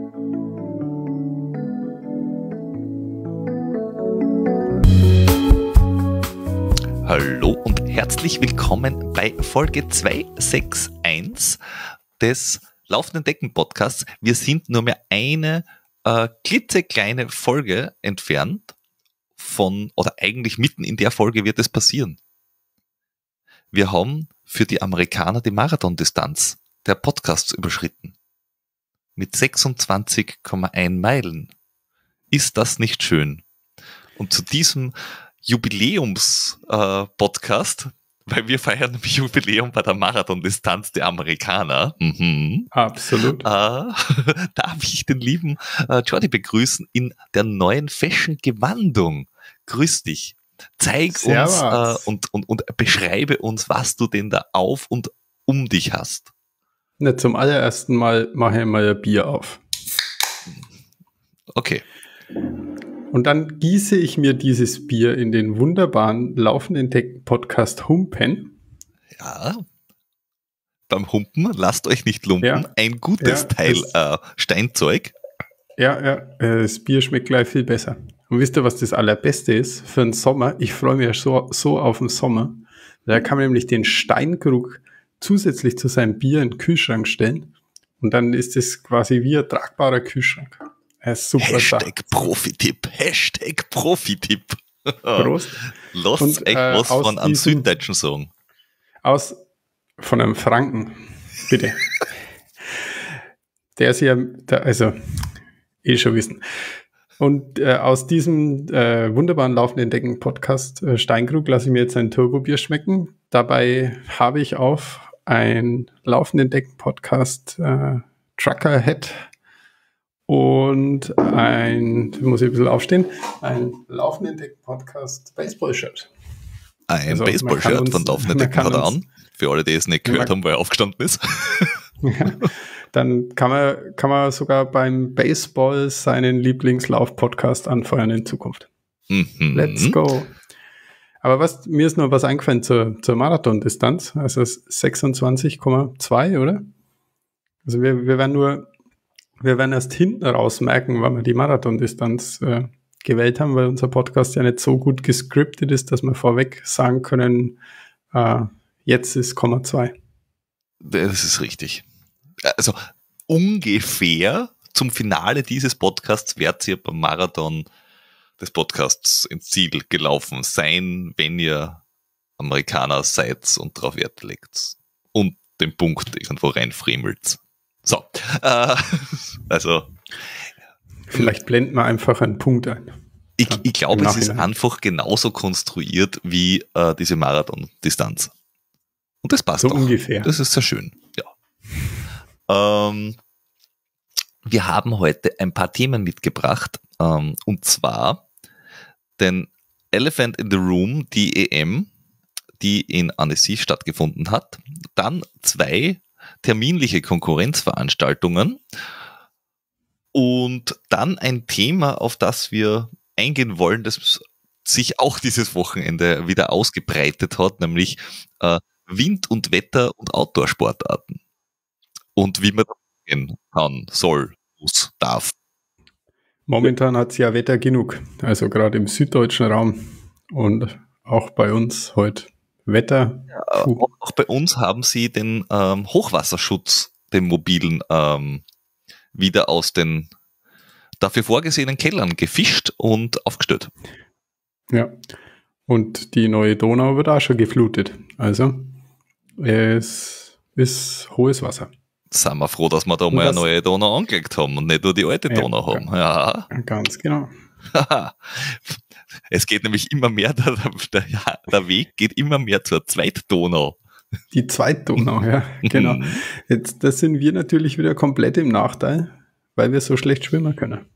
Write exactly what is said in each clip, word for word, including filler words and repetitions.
Hallo und herzlich willkommen bei Folge zweihundereinundsiebzig des Laufenden Decken Podcasts. Wir sind nur mehr eine äh, klitzekleine Folge entfernt von, oder eigentlich mitten in der Folge wird es passieren. Wir haben für die Amerikaner die Marathondistanz der Podcasts überschritten. Mit sechsundzwanzig Komma eins Meilen. Ist das nicht schön? Und zu diesem Jubiläums-Podcast, äh, weil wir feiern nämlich Jubiläum bei der Marathondistanz der Amerikaner. Mhm. Absolut. Äh, darf ich den lieben äh, Jordi begrüßen in der neuen Fashion-Gewandung. Grüß dich. Zeig Servus. uns äh, und, und, und beschreibe uns, was du denn da auf und um dich hast. Na, zum allerersten Mal mache ich mal ein Bier auf. Okay. Und dann gieße ich mir dieses Bier in den wunderbaren Laufenden Decken Podcast Humpen. Ja. Beim Humpen, lasst euch nicht lumpen. Ja. Ein gutes Ja, Teil das, äh, Steinzeug. Ja, ja, das Bier schmeckt gleich viel besser. Und wisst ihr, was das Allerbeste ist für den Sommer? Ich freue mich ja so, so auf den Sommer. Da kann man nämlich den Steinkrug zusätzlich zu seinem Bier in den Kühlschrank stellen. Und dann ist es quasi wie ein tragbarer Kühlschrank. Super Hashtag Profi-Tipp. Hashtag Profi-Tipp. Prost. Lasst Und, euch äh, was von einem diesem, Süddeutschen sagen. Aus, von einem Franken, bitte. Der ist ja, der, also, eh schon wissen. Und äh, aus diesem äh, wunderbaren Laufenden Decken Podcast äh, Steinkrug lasse ich mir jetzt ein Turbobier schmecken. Dabei habe ich auf ein Laufenden Decken Podcast äh, Trucker Head und ein, muss ich ein bisschen aufstehen, ein Laufenden Decken Podcast Baseball-Shirt. Ein Also, Baseball-Shirt von Laufenden Decken hat er an. Für alle, die es nicht gehört man, haben, weil er aufgestanden ist. Ja, dann kann man, kann man sogar beim Baseball seinen Lieblingslauf-Podcast anfeuern in Zukunft. Mhm. Let's go. Aber was, mir ist noch was eingefallen zur, zur Marathondistanz. Also sechsundzwanzig Komma zwei, oder? Also wir, wir werden nur, wir werden erst hinten raus merken, wann wir die Marathondistanz äh, gewählt haben, weil unser Podcast ja nicht so gut gescriptet ist, dass wir vorweg sagen können, äh, jetzt ist Komma zwei. Das ist richtig. Also ungefähr zum Finale dieses Podcasts werdet ihr beim Marathon des Podcasts ins Ziel gelaufen sein, wenn ihr Amerikaner seid und drauf Wert legt. Und den Punkt irgendwo reinfriemelt. So. Äh, also. Vielleicht blenden wir einfach einen Punkt ein. Ich, ich glaube, es ist einfach genauso konstruiert wie äh, diese Marathon-Distanz. Und das passt so doch. Ungefähr. Das ist sehr schön. Ja. Ähm, wir haben heute ein paar Themen mitgebracht. Ähm, und zwar den Elephant in the Room, die E M, die in Annecy stattgefunden hat. Dann zwei terminliche Konkurrenzveranstaltungen. Und dann ein Thema, auf das wir eingehen wollen, das sich auch dieses Wochenende wieder ausgebreitet hat, nämlich äh, Wind und Wetter und Outdoor-Sportarten. Und wie man da gehen kann, soll, muss, darf. Momentan hat es ja Wetter genug. Also gerade im süddeutschen Raum und auch bei uns heute Wetter. Ja, auch, auch bei uns haben sie den ähm, Hochwasserschutz, den mobilen, ähm, wieder aus den dafür vorgesehenen Kellern gefischt und aufgestellt. Ja. Und die neue Donau wird auch schon geflutet. Also es ist hohes Wasser. Sind wir froh, dass wir da mal eine neue Donau angelegt haben und nicht nur die alte ja, Donau haben. Ja. Ganz genau. Es geht nämlich immer mehr, der, der, der Weg geht immer mehr zur Zweitdonau. Die Zweitdonau, ja, genau. Jetzt, das sind wir natürlich wieder komplett im Nachteil, weil wir so schlecht schwimmen können.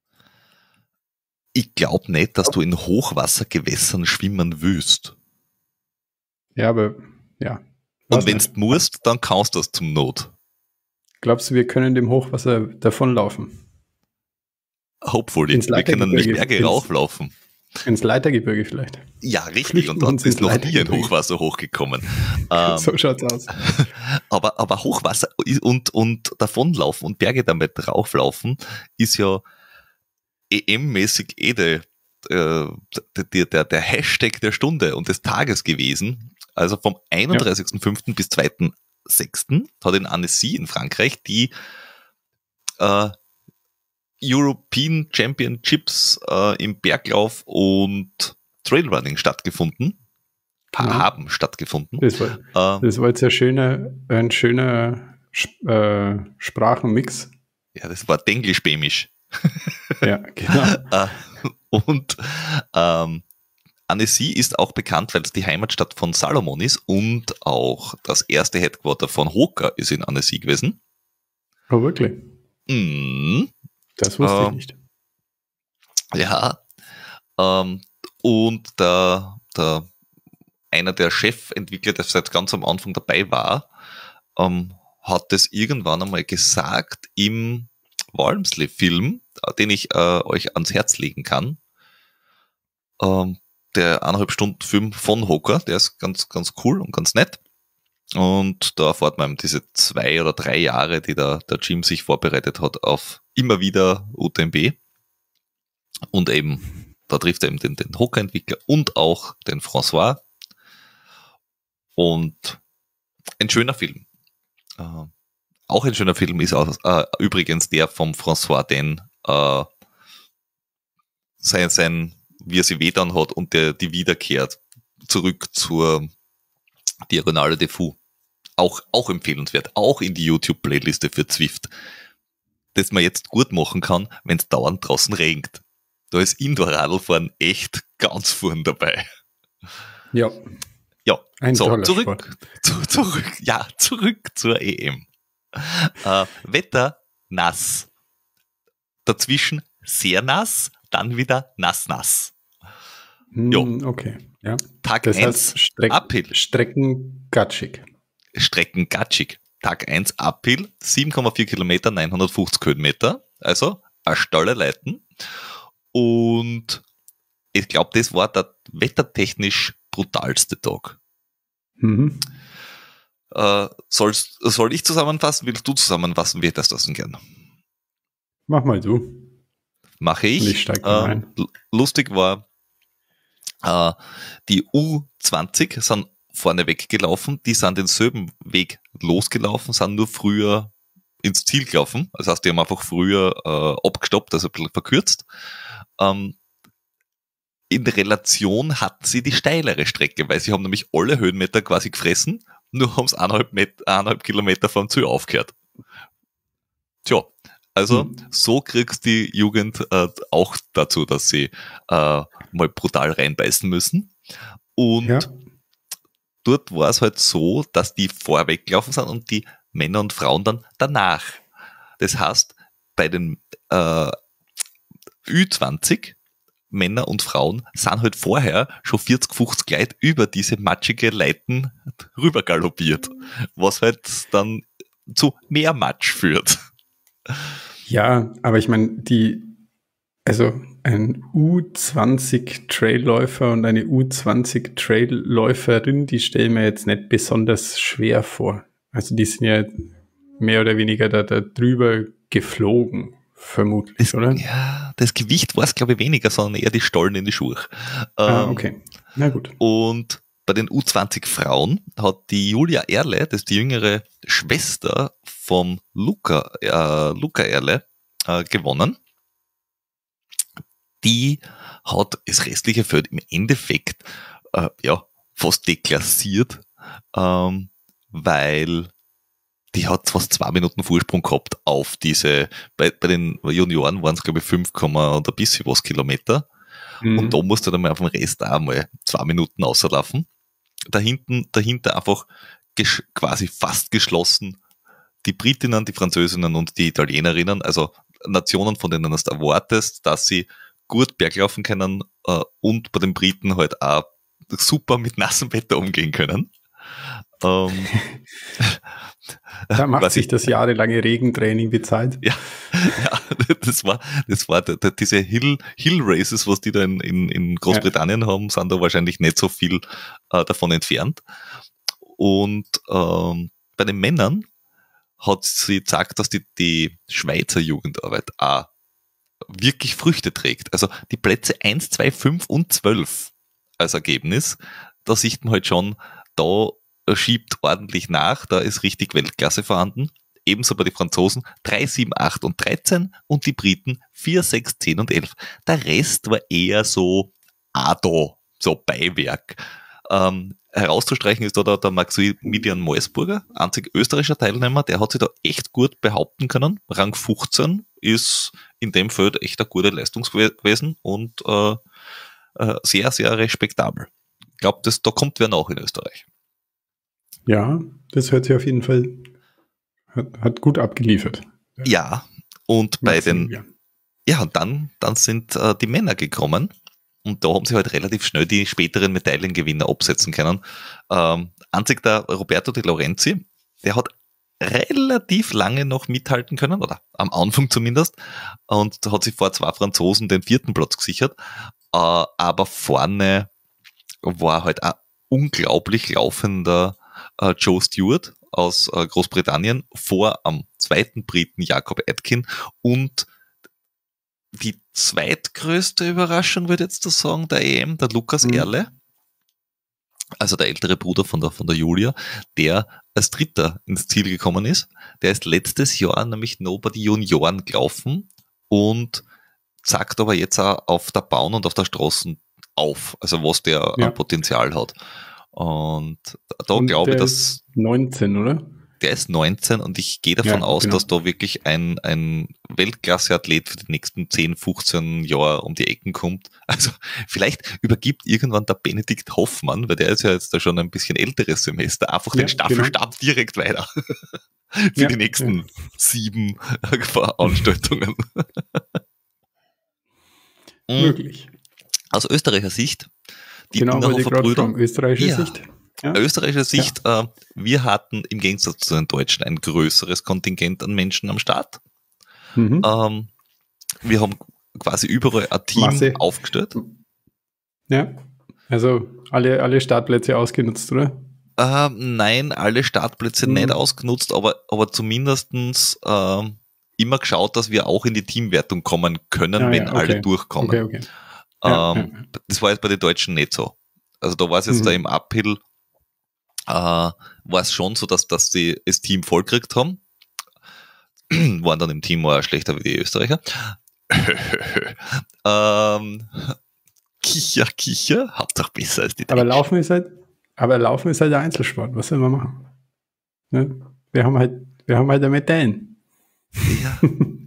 Ich glaube nicht, dass du in Hochwassergewässern schwimmen willst. Ja, aber ja. Und wenn du musst, dann kannst du das zum Not. Glaubst du, wir können dem Hochwasser davonlaufen? Hopefully. Wir können nicht Berge rauflaufen. Ins Leitergebirge vielleicht. Ja, richtig. Flüchten Und uns dort ist ins noch nie ein Leitergebirge. Hochwasser hochgekommen. Ähm, So schaut's aus. aber, aber Hochwasser und, und davonlaufen und Berge damit drauflaufen ist ja E M-mäßig eh der, äh, der, der, der Hashtag der Stunde und des Tages gewesen. Also vom einunddreißigsten fünften bis zweiten sechsten hat in Annecy in Frankreich die äh, European Championships äh, im Berglauf und Trailrunning stattgefunden. Ha- Ja. Haben stattgefunden. Das war, Äh, das war jetzt ein schöner, ein schöner Sp- äh, Sprachenmix. ja, das war Denglisch-Bämisch. Ja, genau. Äh, und ähm, Annecy ist auch bekannt, weil es die Heimatstadt von Salomon ist und auch das erste Headquarter von Hoka ist in Annecy gewesen. Oh, wirklich? Mhm. Das wusste Ähm, ich nicht. Ja. Ähm, und der, der, einer der Chefentwickler, der seit ganz am Anfang dabei war, ähm, hat es irgendwann einmal gesagt im Walmsley-Film, den ich äh, euch ans Herz legen kann. Ähm, der eineinhalb Stunden Film von Hoka, der ist ganz, ganz cool und ganz nett. Und da erfährt man eben diese zwei oder drei Jahre, die der, der Jim sich vorbereitet hat auf immer wieder U T M B. Und eben, da trifft er eben den, den Hoka-Entwickler und auch den François. Und ein schöner Film. Äh, auch ein schöner Film ist auch, äh, übrigens der vom François, den äh, sein, sein, wie er sie wehtan hat und der die wiederkehrt zurück zur Diagonale de Fou. Auch, auch empfehlenswert, auch in die YouTube-Playliste für Zwift, das man jetzt gut machen kann, wenn es dauernd draußen regnet. Da ist Indoor-Radlfahren echt ganz vorn dabei. Ja, Ja, ein so, toller zurück, Sport. zu, zurück, ja, zurück zur E M. Äh, Wetter nass. Dazwischen sehr nass, dann wieder nass-nass. Jo. Hm, okay, ja. Tag Das eins, heißt Streck Uphill. Strecken gatschig. Strecken gatschig. Tag eins Uphill, sieben Komma vier Kilometer, neunhundertfünfzig Höhenmeter. Also, eine Stalle leiten. Und ich glaube, das war der wettertechnisch brutalste Tag. Mhm. Äh, sollst, soll ich zusammenfassen? Willst du zusammenfassen? Wie hättest du das denn gern? Mach mal du. Mache ich. Und ich steig dann äh, ein. l- lustig war, äh, die U zwanzig sind vorne weggelaufen, die sind denselben Weg losgelaufen, sind nur früher ins Ziel gelaufen. Das heißt, die haben einfach früher äh, abgestoppt, also ein bisschen verkürzt. Ähm, in Relation hatten sie die steilere Strecke, weil sie haben nämlich alle Höhenmeter quasi gefressen, nur haben es eineinhalb, Met- eineinhalb Kilometer vom Ziel aufgehört. Tja, also Hm. so kriegst die Jugend äh, auch dazu, dass sie äh, mal brutal reinbeißen müssen. Und Ja. dort war es halt so, dass die vorweg gelaufen sind und die Männer und Frauen dann danach. Das heißt, bei den äh, Ü zwanzig Männer und Frauen sind halt vorher schon vierzig, fünfzig Leute über diese matschige Leiten rüber galoppiert, was halt dann zu mehr Matsch führt. Ja, aber ich meine, die, also ein U zwanzig Trailläufer und eine U zwanzig Trailläuferin, die stellen mir jetzt nicht besonders schwer vor. Also die sind ja mehr oder weniger da, da drüber geflogen, vermutlich, Das, oder? ja, das Gewicht war es, glaube ich, weniger, sondern eher die Stollen in die Schuhe. Ah, Ähm, okay. Na gut. Und bei den U zwanzig Frauen hat die Julia Erle, das ist die jüngere Schwester vom Luca, äh, Luca Erle, äh, gewonnen. Die hat das restliche Feld im Endeffekt äh, ja, fast deklassiert, ähm, weil die hat fast zwei Minuten Vorsprung gehabt auf diese, bei, bei den Junioren waren es glaube ich fünf, und ein bisschen was Kilometer. Mhm. Und da musste dann mal auf dem Rest auch mal zwei Minuten auslaufen. Da hinten, dahinter einfach gesch- quasi fast geschlossen die Britinnen, die Französinnen und die Italienerinnen, also Nationen, von denen du erwartest, dass sie gut berglaufen können äh, und bei den Briten halt auch super mit nassem Wetter umgehen können. Ähm, Da macht sich das jahrelange Regentraining bezahlt. Ja, ja, das war, das war da, da, diese Hill, Hill Races, was die da in, in, in Großbritannien ja. haben, sind da wahrscheinlich nicht so viel äh, davon entfernt. Und ähm, bei den Männern hat sie gesagt, dass die, die Schweizer Jugendarbeit auch wirklich Früchte trägt. Also die Plätze eins, zwei, fünf und zwölf als Ergebnis, da sieht man halt schon, da schiebt ordentlich nach, da ist richtig Weltklasse vorhanden. Ebenso bei den Franzosen drei, sieben, acht und dreizehn und die Briten vier, sechs, zehn und elf. Der Rest war eher so Ado, so Beiwerk. Ähm, herauszustreichen ist da der, der Maximilian Moisburger, einzig österreichischer Teilnehmer, der hat sich da echt gut behaupten können. Rang fünfzehn ist in dem Feld echt eine gute Leistung gewesen und äh, äh, sehr, sehr respektabel. Ich glaube, da kommt wer nach in Österreich. Ja, das hört sich auf jeden Fall, hat, hat gut abgeliefert. Ja, und bei Maxim, den, ja, ja und dann, dann sind äh, die Männer gekommen und da haben sie halt relativ schnell die späteren Medaillengewinner absetzen können. Ähm, einzig der Roberto De Lorenzi, der hat relativ lange noch mithalten können, oder am Anfang zumindest, und hat sich vor zwei Franzosen den vierten Platz gesichert, äh, aber vorne war halt ein unglaublich laufender Uh, Joe Stewart aus uh, Großbritannien vor am zweiten Briten Jakob Aitken und die zweitgrößte Überraschung, würde ich jetzt das sagen, der E M, der Lukas mhm. Erle, also der ältere Bruder von der, von der Julia, der als Dritter ins Ziel gekommen ist. Der ist letztes Jahr nämlich noch bei den Junioren gelaufen und zeigt aber jetzt auch auf der Bahn und auf der Straße auf, also was der ja. an Potenzial hat. Und da und glaube ich, dass. Ist neunzehn, oder? Der ist neunzehn und ich gehe davon ja, aus, genau. dass da wirklich ein, ein Weltklasse-Athlet für die nächsten zehn, fünfzehn Jahre um die Ecken kommt. Also vielleicht übergibt irgendwann der Benedikt Hoffmann, weil der ist ja jetzt da schon ein bisschen älteres Semester, einfach ja, den Staffelstab genau. direkt weiter für ja, die nächsten ja. sieben Veranstaltungen. Möglich. Aus österreichischer Sicht, die genau, Innerhofer Brüder, von österreichischer ja, Sicht. Ja. österreichischer Sicht, ja. äh, wir hatten im Gegensatz zu den Deutschen ein größeres Kontingent an Menschen am Start. Mhm. Ähm, wir haben quasi überall ein Team Masse. aufgestellt. Ja, also alle, alle Startplätze ausgenutzt, oder? Äh, nein, alle Startplätze mhm. nicht ausgenutzt, aber, aber zumindestens äh, immer geschaut, dass wir auch in die Teamwertung kommen können, ah, wenn ja, okay. alle durchkommen. Okay, okay. Ja, ähm, ja. Das war jetzt bei den Deutschen nicht so. Also da war es jetzt mhm. da im Uphill, äh, war es schon so, dass, dass die das Team voll gekriegt haben. Waren dann im Team auch schlechter wie die Österreicher. ähm, Kicher, Kicher, Hauptsache besser als die Deutschen. Aber Laufen ist halt, aber Laufen ist halt der Einzelsport. Was soll man machen? Ne? Wir haben halt, wir haben halt Medaillen. Ja.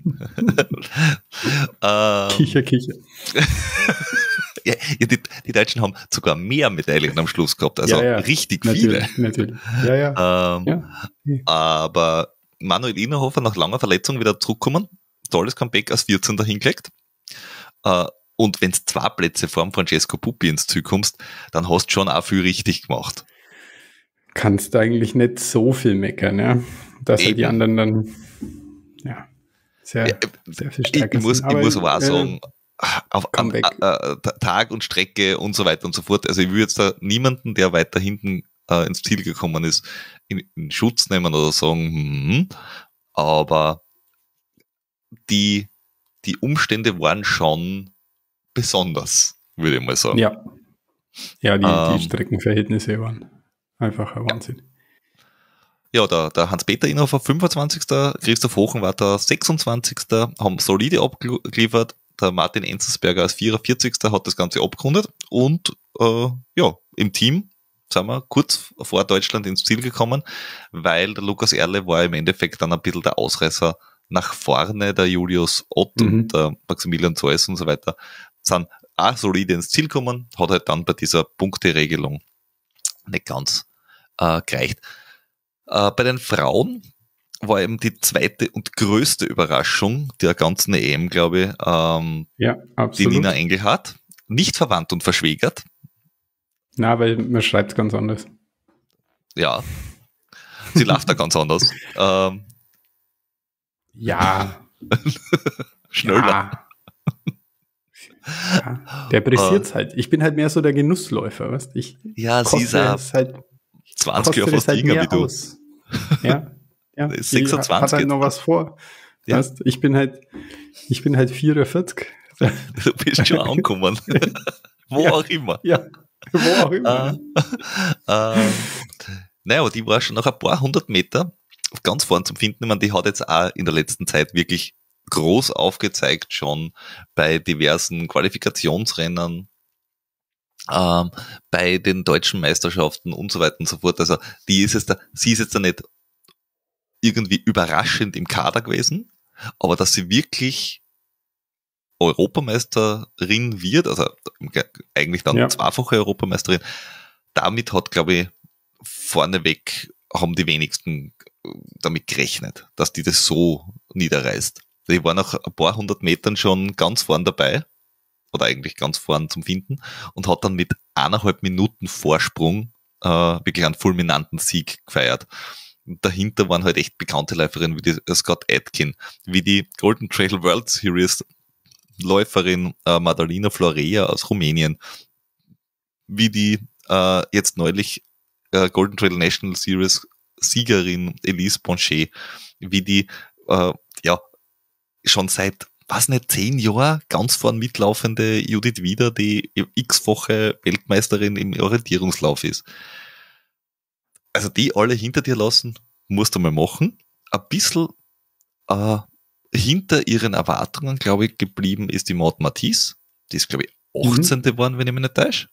ähm, Kicher, Kicher. Ja, die, die Deutschen haben sogar mehr Medaillen am Schluss gehabt, also ja, ja. richtig natürlich, viele. Natürlich. Ja, ja. Ähm, ja. Aber Manuel Innerhofer nach langer Verletzung wieder zurückgekommen, tolles Comeback als vierzehnter hingelegt. Äh, und wenn du zwei Plätze vor dem Francesco Puppi ins Ziel kommst, dann hast du schon auch viel richtig gemacht. Kannst eigentlich nicht so viel meckern, ja. Dass halt die anderen dann ja, sehr, ja, sehr viel stärker ich muss, sind. Ich muss aber auch äh, sagen, auf am, äh, Tag und Strecke und so weiter und so fort. Also ich will jetzt da niemanden, der weiter hinten äh, ins Ziel gekommen ist, in, in Schutz nehmen oder sagen, hm, aber die, die Umstände waren schon besonders, würde ich mal sagen. Ja, ja die, ähm, die Streckenverhältnisse waren einfach ein Wahnsinn. Ja, der, der Hans-Peter Inhofer fünfundzwanzigster Christoph Hochenwarter sechsundzwanzigster haben solide abgeliefert. Der Martin Enzensberger als vierundvierzigster hat das Ganze abgerundet und äh, ja, im Team sind wir kurz vor Deutschland ins Ziel gekommen, weil der Lukas Erle war im Endeffekt dann ein bisschen der Ausreißer nach vorne, der Julius Ott mhm. und der Maximilian Zeus und so weiter, sind auch solide ins Ziel gekommen, hat halt dann bei dieser Punkteregelung nicht ganz äh, gereicht. Äh, bei den Frauen war eben die zweite und größte Überraschung der ganzen E M, glaube ich, ähm, ja, die Nina Engelhardt. Nicht verwandt und verschwägert. Na, weil man schreibt es ganz anders. Ja. Sie lacht da ganz anders. Ähm, ja. schneller. Ja. Ja. Depressiert uh, halt. Ich bin halt mehr so der Genussläufer, weißt du? Ich ja, sie ist auch halt, zwanzig Jahre fast halt jünger wie du. Aus. Ja. Ja. sechsundzwanzig. Hat halt noch was vor. Ja. Weißt? Ich bin halt, ich bin halt vierundvierzig. Du bist schon angekommen. Wo ja. auch immer. Ja. Wo auch immer. äh, äh, naja, aber die war schon nach ein paar hundert Meter ganz vorn zum Finden. Ich meine, die hat jetzt auch in der letzten Zeit wirklich groß aufgezeigt, schon bei diversen Qualifikationsrennen, ähm, bei den deutschen Meisterschaften und so weiter und so fort. Also die ist jetzt da, sie ist jetzt da nicht irgendwie überraschend im Kader gewesen, aber dass sie wirklich Europameisterin wird, also eigentlich dann ja. zweifache Europameisterin, damit hat, glaube ich, vorneweg haben die wenigsten damit gerechnet, dass die das so niederreißt. Die war nach ein paar hundert Metern schon ganz vorn dabei, oder eigentlich ganz vorn zum Finden, und hat dann mit eineinhalb Minuten Vorsprung äh, wirklich einen fulminanten Sieg gefeiert. Und dahinter waren halt echt bekannte Läuferinnen wie die Scott Atkin, wie die Golden Trail World Series Läuferin äh, Madalina Florea aus Rumänien, wie die äh, jetzt neulich äh, Golden Trail National Series Siegerin Elise Ponchet, wie die äh, ja schon seit, was nicht, zehn Jahren ganz vorn mitlaufende Judith Wieder, die x-fache Weltmeisterin im Orientierungslauf ist. Also die alle hinter dir lassen, musst du mal machen. Ein bisschen äh, hinter ihren Erwartungen, glaube ich, geblieben ist die Maud Matisse. Die ist, glaube ich, achtzehnte Mhm. geworden, wenn ich mich nicht täusche.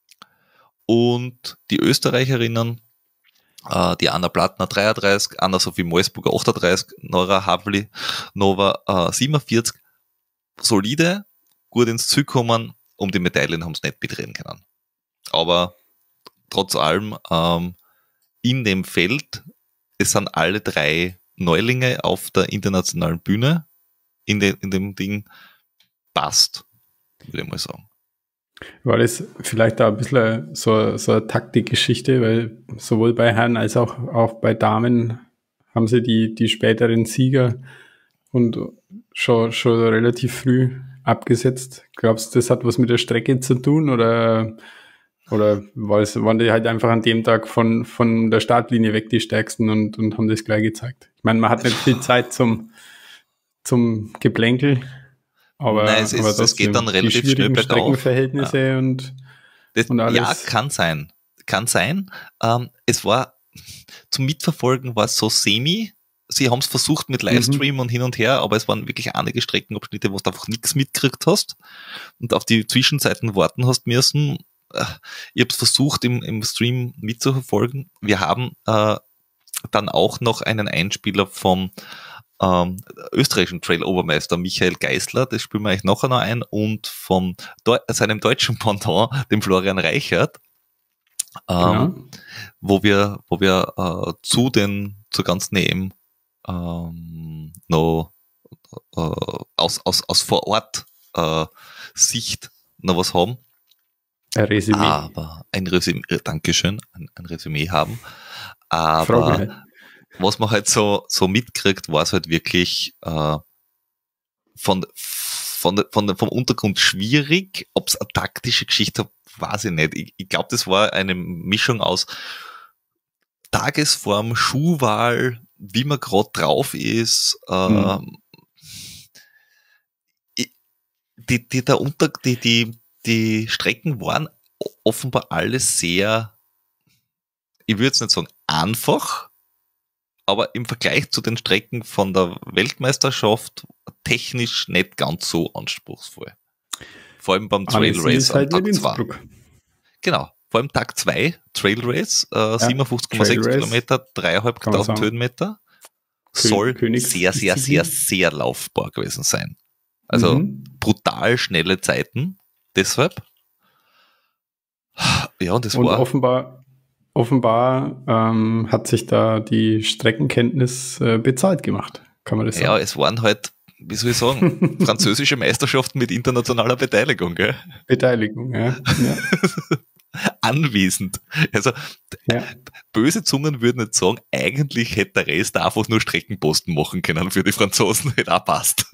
Und die Österreicherinnen, äh, die Anna Plattner dreiunddreißig, Anna-Sophie Moisburger achtunddreißig, Nora Havli Nova äh, siebenundvierzig. Solide, gut ins Ziel kommen, um die Medaillen haben sie nicht mitreden können. Aber trotz allem, ähm, in dem Feld, es sind alle drei Neulinge auf der internationalen Bühne, in, de, in dem Ding, passt, würde ich mal sagen. War das vielleicht auch ein bisschen so, so eine Taktikgeschichte, weil sowohl bei Herren als auch, auch bei Damen haben sie die, die späteren Sieger und schon, schon relativ früh abgesetzt. Glaubst du, das hat was mit der Strecke zu tun oder, oder waren die halt einfach an dem Tag von, von der Startlinie weg die Stärksten und, und haben das gleich gezeigt? Ich meine, man hat nicht viel Zeit zum, zum Geplänkel. Aber, Nein, es, ist, aber es geht dann relativ schnell bergauf. Streckenverhältnisse ja. und, das, und alles. Ja, kann sein. Kann sein. Ähm, es war, zum Mitverfolgen war es so semi. Sie haben es versucht mit Livestream mhm. und hin und her, aber es waren wirklich einige Streckenabschnitte, wo du einfach nichts mitgekriegt hast und auf die Zwischenzeiten warten hast müssen. Ich habe es versucht, im, im Stream mitzuverfolgen. Wir haben äh, dann auch noch einen Einspieler vom Ähm, österreichischen Trail-Obermeister Michael Geisler, das spielen wir euch nachher noch ein, und von Deu- seinem deutschen Pendant, dem Florian Reichert, ähm, genau. wo wir, wo wir äh, zu den, zur ganzen E M ähm, noch äh, aus, aus, aus vor Ort äh, Sicht noch was haben. Ein Resümee. Aber ein Resümee, Dankeschön, ein, ein Resümee haben. Aber was man halt so, so mitkriegt, war es halt wirklich äh, von, von, von, vom Untergrund schwierig. Ob es eine taktische Geschichte war, weiß ich nicht. Ich, ich glaube, das war eine Mischung aus Tagesform, Schuhwahl, wie man gerade drauf ist. Äh, mhm. ich, die, die, der Unter, die, die, die Strecken waren offenbar alle sehr, ich würde jetzt nicht sagen einfach, aber im Vergleich zu den Strecken von der Weltmeisterschaft technisch nicht ganz so anspruchsvoll. Vor allem beim Trail Race am halt Tag zwei. Genau, vor allem Tag zwei Trail Race, äh, ja, siebenundfünfzig Komma sechs Kilometer, dreieinhalbtausend Höhenmeter, soll Königs sehr, sehr, sehr, sehr laufbar gewesen sein. Also mhm. brutal schnelle Zeiten, deshalb. Ja, und das und war... offenbar Offenbar ähm, hat sich da die Streckenkenntnis äh, bezahlt gemacht, kann man das sagen? Ja, es waren halt, wie soll ich sagen, französische Meisterschaften mit internationaler Beteiligung, gell? Beteiligung, ja. ja. anwesend. Also Ja. böse Zungen würden nicht sagen, eigentlich hätte der Rest einfach nur Streckenposten machen können für die Franzosen, hätte auch passt.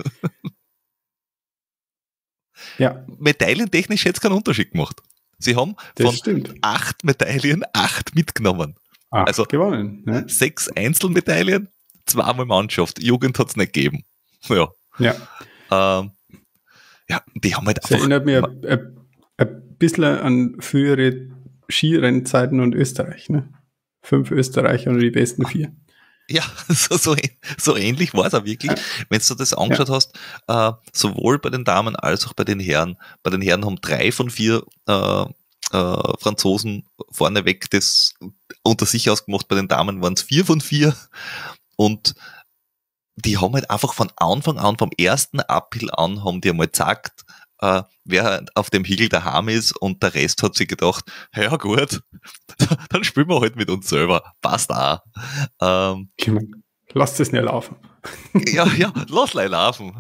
Ja, Medaillentechnisch hätte es keinen Unterschied gemacht. Sie haben das von stimmt. acht Medaillen acht mitgenommen. Acht Also gewonnen. Ne? sechs Einzelmedaillen, zweimal Mannschaft. Jugend hat es nicht gegeben. Ja. Ja. Ähm, ja, die haben halt Das einfach. erinnert mich ein, ein, ein bisschen an frühere Skirennzeiten und Österreich. Ne? Fünf Österreicher und die besten vier. Ja, so, so, so ähnlich war es auch wirklich. Ja. Wenn du das angeschaut Ja. hast, äh, sowohl bei den Damen als auch bei den Herren. Bei den Herren haben drei von vier äh, äh, Franzosen vorneweg das unter sich ausgemacht. Bei den Damen waren es vier von vier. Und die haben halt einfach von Anfang an, vom ersten Uphill an, haben die einmal gesagt, äh, wer auf dem Hügel daheim ist, und der Rest hat sich gedacht, ja gut, dann spielen wir halt mit uns selber. Passt auch. Ähm, Ich mein, lasst es nicht laufen. ja, ja, lass leih laufen.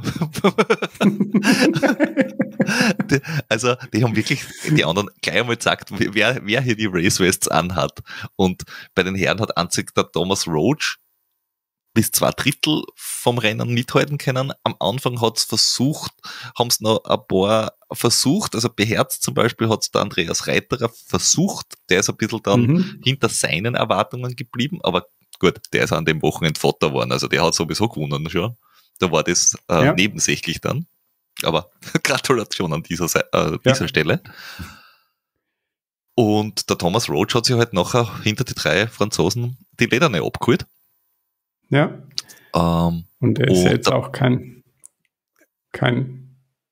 die, also, die haben wirklich die anderen gleich einmal gesagt, wer, wer hier die Race Wests anhat. Und bei den Herren hat einzig der Thomas Roach bis zwei Drittel vom Rennen mithalten können. Am Anfang hat's versucht, haben es noch ein paar versucht, also beherzt zum Beispiel hat's der Andreas Reiterer versucht, der ist ein bisschen dann Mhm. hinter seinen Erwartungen geblieben, aber gut, der ist an dem Wochenende Vater geworden, also der hat sowieso gewonnen schon. Da war das äh, Ja. nebensächlich dann. Aber Gratulation an dieser, Se- äh, dieser Ja. Stelle. Und der Thomas Roach hat sich halt nachher hinter die drei Franzosen die Lederne abgeholt. Ja. Ähm, Und er ist Und ja jetzt da- auch kein, kein,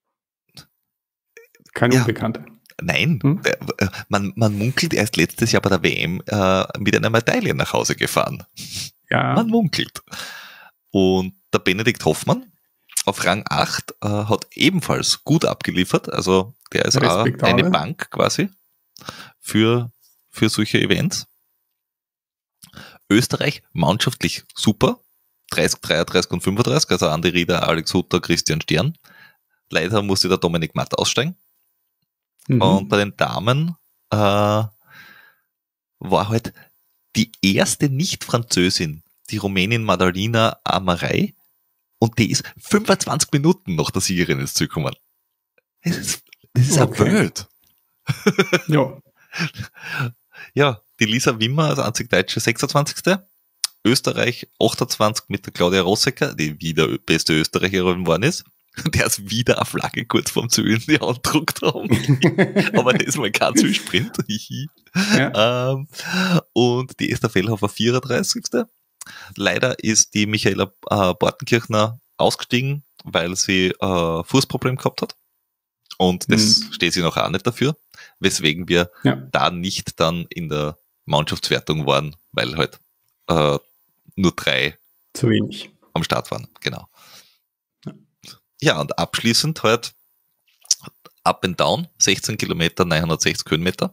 kein Ja. Unbekannter. Nein, Hm? der, äh, man, man munkelt, er ist letztes Jahr bei der W M äh, mit einer Medaille nach Hause gefahren. Ja. Man munkelt. Und der Benedikt Hoffmann auf Rang acht äh, hat ebenfalls gut abgeliefert. Also der ist auch Respektabel. eine Bank quasi für, für solche Events. Österreich mannschaftlich super. dreißig, dreiunddreißig und fünfunddreißig, also Andi Rieder, Alex Hutter, Christian Stern. Leider musste der Dominik Matt aussteigen. Mhm. Und bei den Damen äh, war halt die erste Nicht-Französin, die Rumänin Madalina Amarei, und die ist fünfundzwanzig Minuten nach der Siegerin ins Ziel gekommen. Das ist, das ist Okay. eine Welt. Ja. Ja, die Lisa Wimmer als einzig Deutsche sechsundzwanzigste Österreich achtundzwanzig mit der Claudia Rossecker, die wieder beste Österreicherin geworden ist. Der ist wieder eine Flagge kurz vorm Ziel in die Hand gedruckt haben. Aber das ist mal kein Zielsprint. Ja. ähm, und die Esther Fellhofer vierunddreißigste Leider ist die Michaela äh, Bortenkirchner ausgestiegen, weil sie äh, Fußproblem gehabt hat. Und das Mhm. steht sie noch auch nicht dafür, weswegen wir Ja. da nicht dann in der Mannschaftswertung waren, weil halt äh, nur drei Zu wenig. am Start waren. Genau. Ja, und abschließend halt Up and Down, sechzehn Kilometer, neunhundertsechzig Höhenmeter.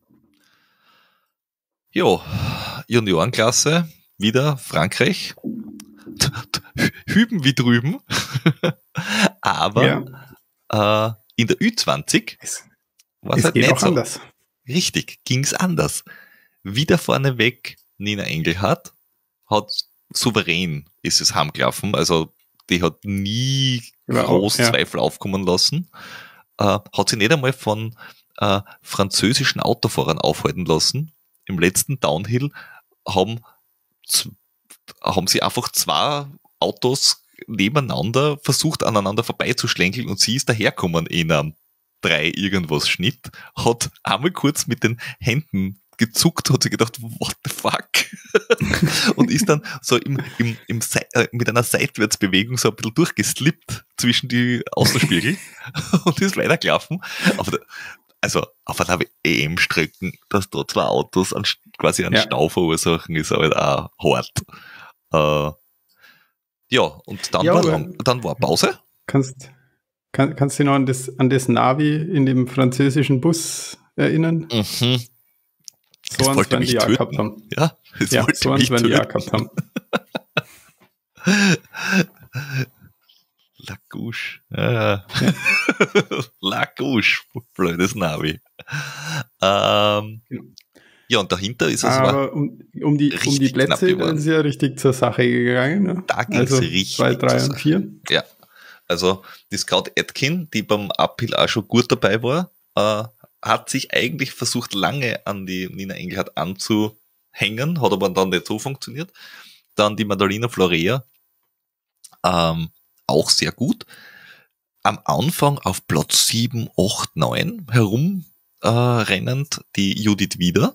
Jo, Juniorenklasse, wieder Frankreich. Hüben wie drüben. Aber äh, in der Ü zwanzig Es, war es es halt geht nicht auch so. anders. Richtig, ging's anders. Wieder vorneweg Nina Engelhardt hat souverän ist es heimgelaufen, also die hat nie Ja, groß ja. Zweifel aufkommen lassen, äh, hat sie nicht einmal von äh, französischen Autofahrern aufhalten lassen. Im letzten Downhill haben, z- haben sie einfach zwei Autos nebeneinander versucht, aneinander vorbeizuschlängeln, und sie ist daherkommen in einem drei irgendwas Schnitt, hat einmal kurz mit den Händen gezuckt, hat sich gedacht, what the fuck? Und ist dann so im, im, im Sei- äh, mit einer Seitwärtsbewegung so ein bisschen durchgeslippt zwischen die Außenspiegel und ist weitergelaufen. Aber da, also auf einer E M-Strecken, dass da zwei Autos an, quasi einen Ja. Stau verursachen, ist halt auch hart. Äh, ja, und dann, Ja, war aber- lang, dann war Pause. Kannst, kann, kannst du dich noch an das, an das Navi in dem französischen Bus erinnern? Mhm. So eins wollte werden mich die ja töten. gehabt haben. Ja, es Ja, wollte so eins mich werden die ja töten. gehabt haben. Lagouche. Ja. Lagouche. Blödes Navi. Ähm, Genau. ja, und dahinter ist es aber um, um, die, um die Plätze, da ist ja richtig zur Sache gegangen. Ne? Da ging es also richtig zwei, drei und vier. Ja, also die Scout Atkin, die beim Uphill auch schon gut dabei war, äh, hat sich eigentlich versucht, lange an die Nina Engelhardt anzuhängen, hat aber dann nicht so funktioniert. Dann die Madalena Florea, ähm, auch sehr gut. Am Anfang auf Platz sieben, acht, neun herum äh, rennend die Judith Wieder,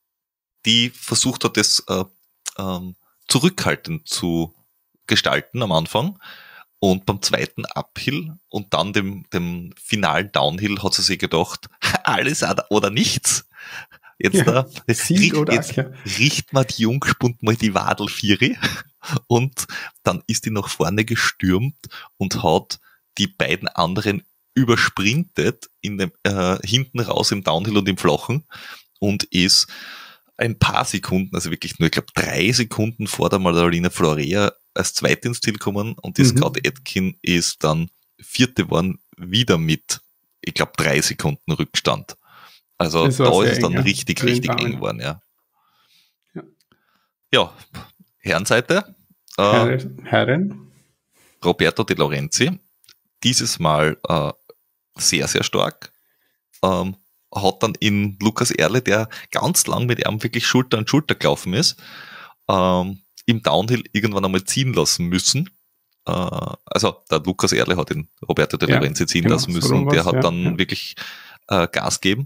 die versucht hat, das äh, ähm, zurückhaltend zu gestalten am Anfang. Und beim zweiten Uphill und dann dem, dem finalen Downhill hat sie sich gedacht, alles oder nichts. Jetzt, Ja, da, Sieg oder jetzt Acker. riecht man die Jungspund mal die Wadelvieri. Und dann ist die nach vorne gestürmt und hat die beiden anderen übersprintet in dem, äh, hinten raus im Downhill und im Flachen und ist ein paar Sekunden, also wirklich nur, ich glaube, drei Sekunden vor der Madalena Florea als Zweite ins Ziel kommen und die mhm. Scout Atkin ist dann Vierte geworden, wieder mit, ich glaube, drei Sekunden Rückstand. Also da ist es dann eng, richtig, ja. richtig eng geworden, ja. Ja, ja Herrenseite. Äh, Herren. Roberto De Lorenzi. Dieses Mal äh, sehr, sehr stark. Ähm, hat dann in Lukas Erle, der ganz lang mit ihm wirklich Schulter an Schulter gelaufen ist, ähm, im Downhill irgendwann einmal ziehen lassen müssen. Äh, also der Lukas Erle hat den Roberto De Lorenzi ja, ziehen genau, lassen müssen so und der was, hat ja, dann ja. wirklich äh, Gas gegeben.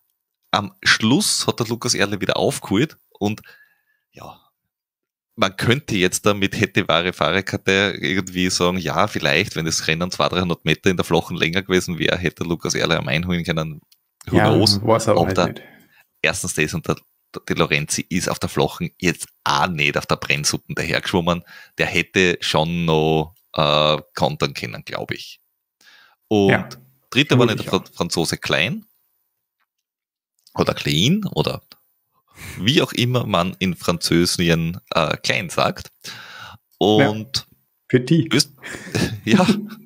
Am Schluss hat der Lukas Erle wieder aufgeholt und ja, man könnte jetzt damit hätte wahre Fahrerkarte irgendwie sagen, ja, vielleicht, wenn das Rennen zweihundert, dreihundert Meter in der Flachen länger gewesen wäre, hätte Lukas Erle am einholen können. Who ja, knows? war's aber halt der, nicht. Erstens das und der, der Lorenzi ist auf der Flachen jetzt auch nicht auf der Brennsuppen dahergeschwommen. Der hätte schon noch äh, kontern können, glaube ich. Und ja, dritter war nicht der auch. Franzose Klein oder Klein oder wie auch immer man in Französien äh, Klein sagt. Und ja, für die. Öst- ja.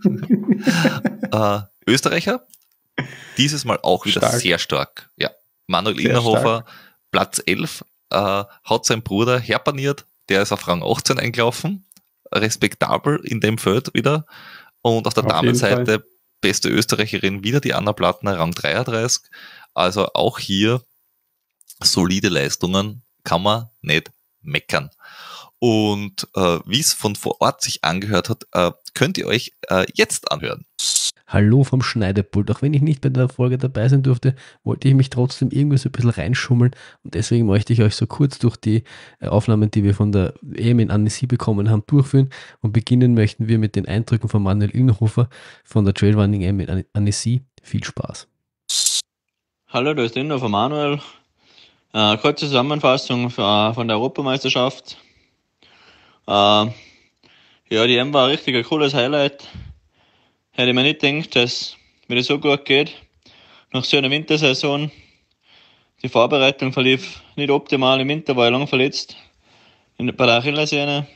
äh, Österreicher, dieses Mal auch wieder stark. sehr stark. Ja. Manuel sehr Innerhofer, stark. Platz elf, äh, hat sein Bruder herpaniert, der ist auf Rang achtzehn eingelaufen, respektabel in dem Feld wieder. Und auf der auf Damenseite beste Österreicherin wieder die Anna Plattner, Rang dreiunddreißig. Also auch hier solide Leistungen, kann man nicht meckern. Und äh, wie es von vor Ort sich angehört hat, äh, könnt ihr euch äh, jetzt anhören. Hallo vom Schneidepult. Auch wenn ich nicht bei der Folge dabei sein durfte, wollte ich mich trotzdem irgendwie so ein bisschen reinschummeln und deswegen möchte ich euch so kurz durch die Aufnahmen, die wir von der E M in Annecy bekommen haben, durchführen und beginnen möchten wir mit den Eindrücken von Manuel Innerhofer von der Trailrunning E M in Annecy. Viel Spaß. Hallo, da ist Innerhofer Manuel. Äh, kurze Zusammenfassung für, von der Europameisterschaft. Äh, ja, die E M war ein richtig ein cooles Highlight. Hätte ich mir nicht gedacht, dass mir das so gut geht. Nach so einer Wintersaison. Die Vorbereitung verlief nicht optimal. Im Winter war ich lang verletzt. In, bei der Achillessehne.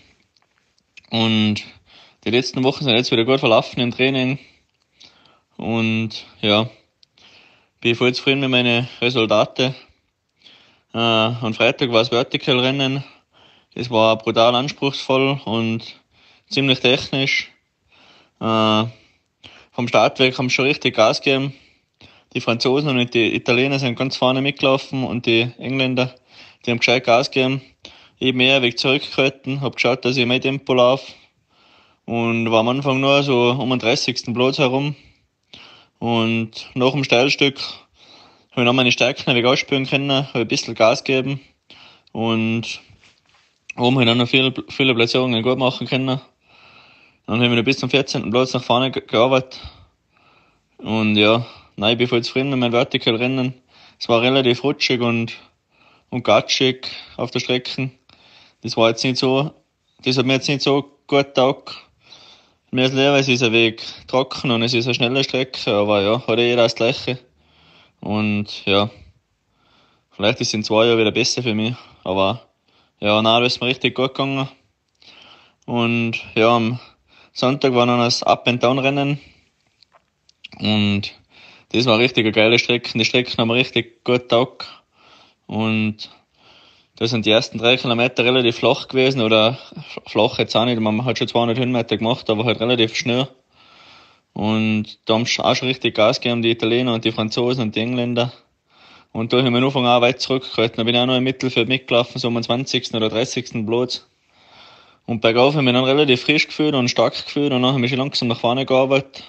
Und die letzten Wochen sind jetzt wieder gut verlaufen im Training. Und ja, bin voll zufrieden mit meinen Resultaten. Äh, am Freitag war es Vertical-Rennen. Das war brutal anspruchsvoll und ziemlich technisch. Äh, vom Startweg haben sie schon richtig Gas gegeben. Die Franzosen und die Italiener sind ganz vorne mitgelaufen und die Engländer, die haben gescheit Gas gegeben. Ich habe mehr Weg zurückgehalten, habe geschaut, dass ich mein Tempo laufe und war am Anfang nur so um den dreißigsten Platz herum. Und nach dem Steilstück habe ich noch meine Stärken Weg ausspüren können, habe ein bisschen Gas gegeben und oben habe ich dann noch viele, viele Platzierungen gut machen können. Dann habe ich noch bis zum vierzehnten Platz nach vorne gearbeitet. Und ja, nein, ich bin voll zufrieden mit meinem Vertical-Rennen. Es war relativ rutschig und, und gatschig auf der Strecke. Das war jetzt nicht so, das hat mir jetzt nicht so gut getaugt. Mir ist lieber, es ist ein Weg trocken und es ist eine schnelle Strecke, aber ja, hat eh jeder das Gleiche. Und ja, vielleicht ist es in zwei Jahren wieder besser für mich. Aber ja, nein, das ist mir richtig gut gegangen. Und ja, am Sonntag war noch das Up-and-Down-Rennen. Und das war richtig eine geile Strecke. Die Strecken haben mir richtig gut getaugt. Und da sind die ersten drei Kilometer relativ flach gewesen, oder flach jetzt auch nicht. Man hat schon zweihundert Höhenmeter gemacht, aber halt relativ schnell. Und da haben sie auch schon richtig Gas gegeben, die Italiener und die Franzosen und die Engländer. Und da habe ich mich am Anfang auch weit zurückgehalten. Da bin ich auch noch im Mittelfeld mitgelaufen, so am zwanzigsten oder dreißigsten Platz. Und bergauf habe ich mich dann relativ frisch gefühlt und stark gefühlt und dann habe ich schon langsam nach vorne gearbeitet.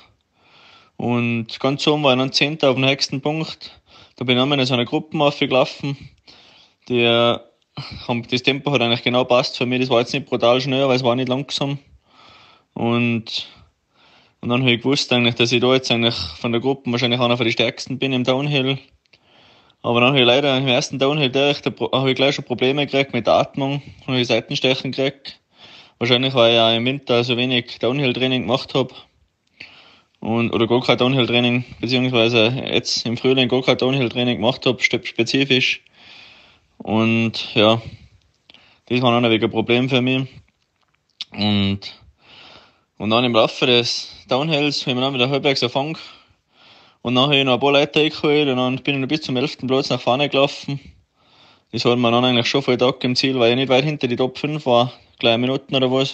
Und ganz oben war ich dann Zehnter auf dem höchsten Punkt. Da bin ich einmal in so einer Gruppe aufgelaufen. Die, haben, das Tempo hat eigentlich genau passt für mich. Das war jetzt nicht brutal schnell, aber es war nicht langsam. Und, und dann habe ich gewusst eigentlich, dass ich da jetzt eigentlich von der Gruppe wahrscheinlich einer von den stärksten bin im Downhill. Aber dann habe ich leider im ersten Downhill direkt, da habe ich gleich schon Probleme gekriegt mit der Atmung. Dann habe ich Seitenstechen gekriegt. Wahrscheinlich, weil ich ja im Winter so wenig Downhill-Training gemacht habe. Und, oder gar kein Downhill-Training, beziehungsweise jetzt im Frühling gar kein Downhill-Training gemacht habe, spezifisch. Und ja, das war dann ein ein Problem für mich. Und, und dann im Laufe des Downhills habe ich mich dann wieder halbwegs erfangen. Und dann habe ich noch ein paar Leute eingeholt und dann bin ich noch bis zum elften Platz nach vorne gelaufen. Das hat mir dann eigentlich schon voll Tag im Ziel, weil ich nicht weit hinter die Top fünf war, gleich Minuten oder was.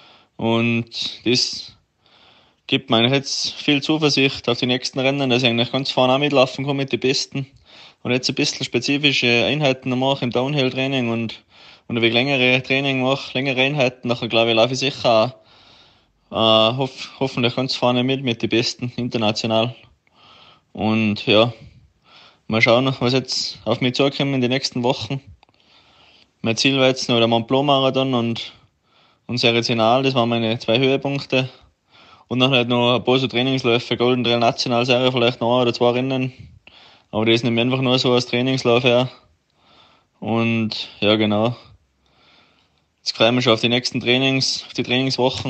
Und das gibt mir eigentlich jetzt viel Zuversicht auf die nächsten Rennen, dass ich eigentlich ganz vorne auch mitlaufen kann mit den Besten. Und jetzt ein bisschen spezifische Einheiten mache im Downhill-Training und, und ein wenig längere Training mache, längere Einheiten. Nachher glaube ich, laufe ich sicher auch, äh, hoff, hoffentlich ganz vorne mit, mit den Besten international. Und ja, mal schauen, was jetzt auf mich zukommt in den nächsten Wochen. Mein Ziel war jetzt noch der Mont Blanc Marathon und, und Serizinal, das waren meine zwei Höhepunkte. Und dann halt noch ein paar so Trainingsläufe, Golden Trail Nationalserie, vielleicht noch ein oder zwei Rennen. Aber das nimmt einfach nur so als Trainingslauf her. Und ja, genau. Jetzt freue ich mich schon auf die nächsten Trainings, auf die Trainingswochen.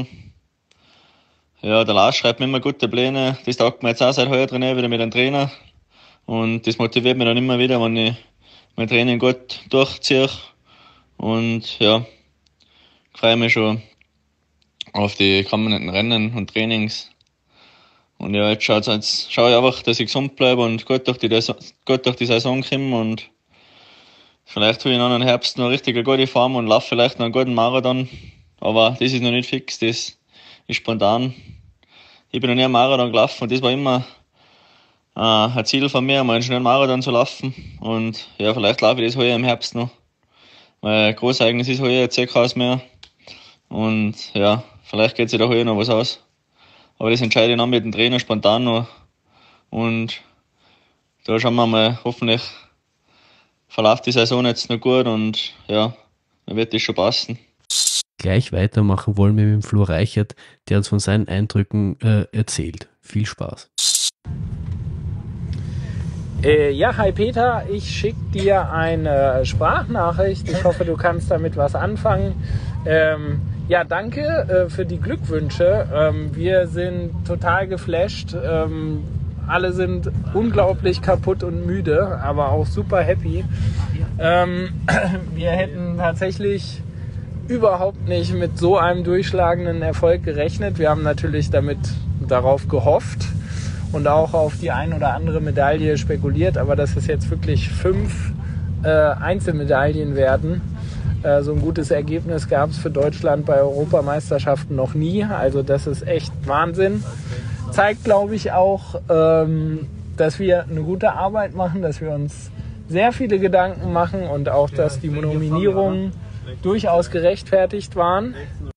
Ja, der Lars schreibt mir immer gute Pläne. Das taugt mir jetzt auch seit heuer trainiere wieder mit einem Trainer. Und das motiviert mich dann immer wieder, wenn ich mein Training gut durchziehe. Und ja, ich freue mich schon auf die kommenden Rennen und Trainings. Und ja, jetzt schaut's jetzt schaue ich einfach, dass ich gesund bleibe und gut durch die, gut durch die Saison komme. Und vielleicht tue ich noch im Herbst noch richtig eine gute Form und laufe vielleicht noch einen guten Marathon. Aber das ist noch nicht fix, das ist spontan. Ich bin noch nie einen Marathon gelaufen und das war immer äh, ein Ziel von mir, mal einen schnellen Marathon zu laufen. Und ja, vielleicht laufe ich das heuer im Herbst noch. Weil Großereignis ist heuer jetzt eh keins mehr. Und ja, vielleicht geht sich da heuer noch was aus. Aber das entscheide ich dann mit dem Trainer spontan noch. Und da schauen wir mal, hoffentlich verläuft die Saison jetzt noch gut und ja, dann wird das schon passen. Gleich weitermachen wollen wir mit dem Flo Reichert, der uns von seinen Eindrücken äh, erzählt. Viel Spaß. Äh, ja, hi Peter, ich schicke dir eine Sprachnachricht. Ich hoffe, du kannst damit was anfangen. Ähm, ja, danke äh, für die Glückwünsche. Ähm, wir sind total geflasht. Ähm, alle sind unglaublich kaputt und müde, aber auch super happy. Ähm, wir hätten tatsächlich überhaupt nicht mit so einem durchschlagenden Erfolg gerechnet. Wir haben natürlich damit darauf gehofft und auch auf die ein oder andere Medaille spekuliert, aber dass es jetzt wirklich fünf äh, Einzelmedaillen werden, äh, so ein gutes Ergebnis gab es für Deutschland bei Europameisterschaften noch nie. Also das ist echt Wahnsinn. Zeigt, glaube ich, auch, ähm, dass wir eine gute Arbeit machen, dass wir uns sehr viele Gedanken machen und auch, dass die Nominierungen durchaus gerechtfertigt waren.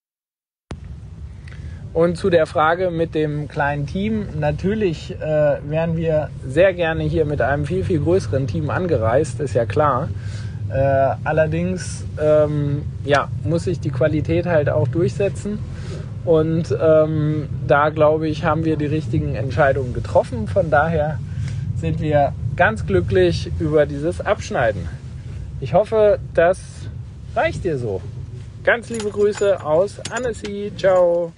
Und zu der Frage mit dem kleinen Team, natürlich äh, wären wir sehr gerne hier mit einem viel, viel größeren Team angereist, ist ja klar. Äh, allerdings ähm, ja, muss sich die Qualität halt auch durchsetzen. Und ähm, da, glaube ich, haben wir die richtigen Entscheidungen getroffen. Von daher sind wir ganz glücklich über dieses Abschneiden. Ich hoffe, das reicht dir so. Ganz liebe Grüße aus Annecy. Ciao.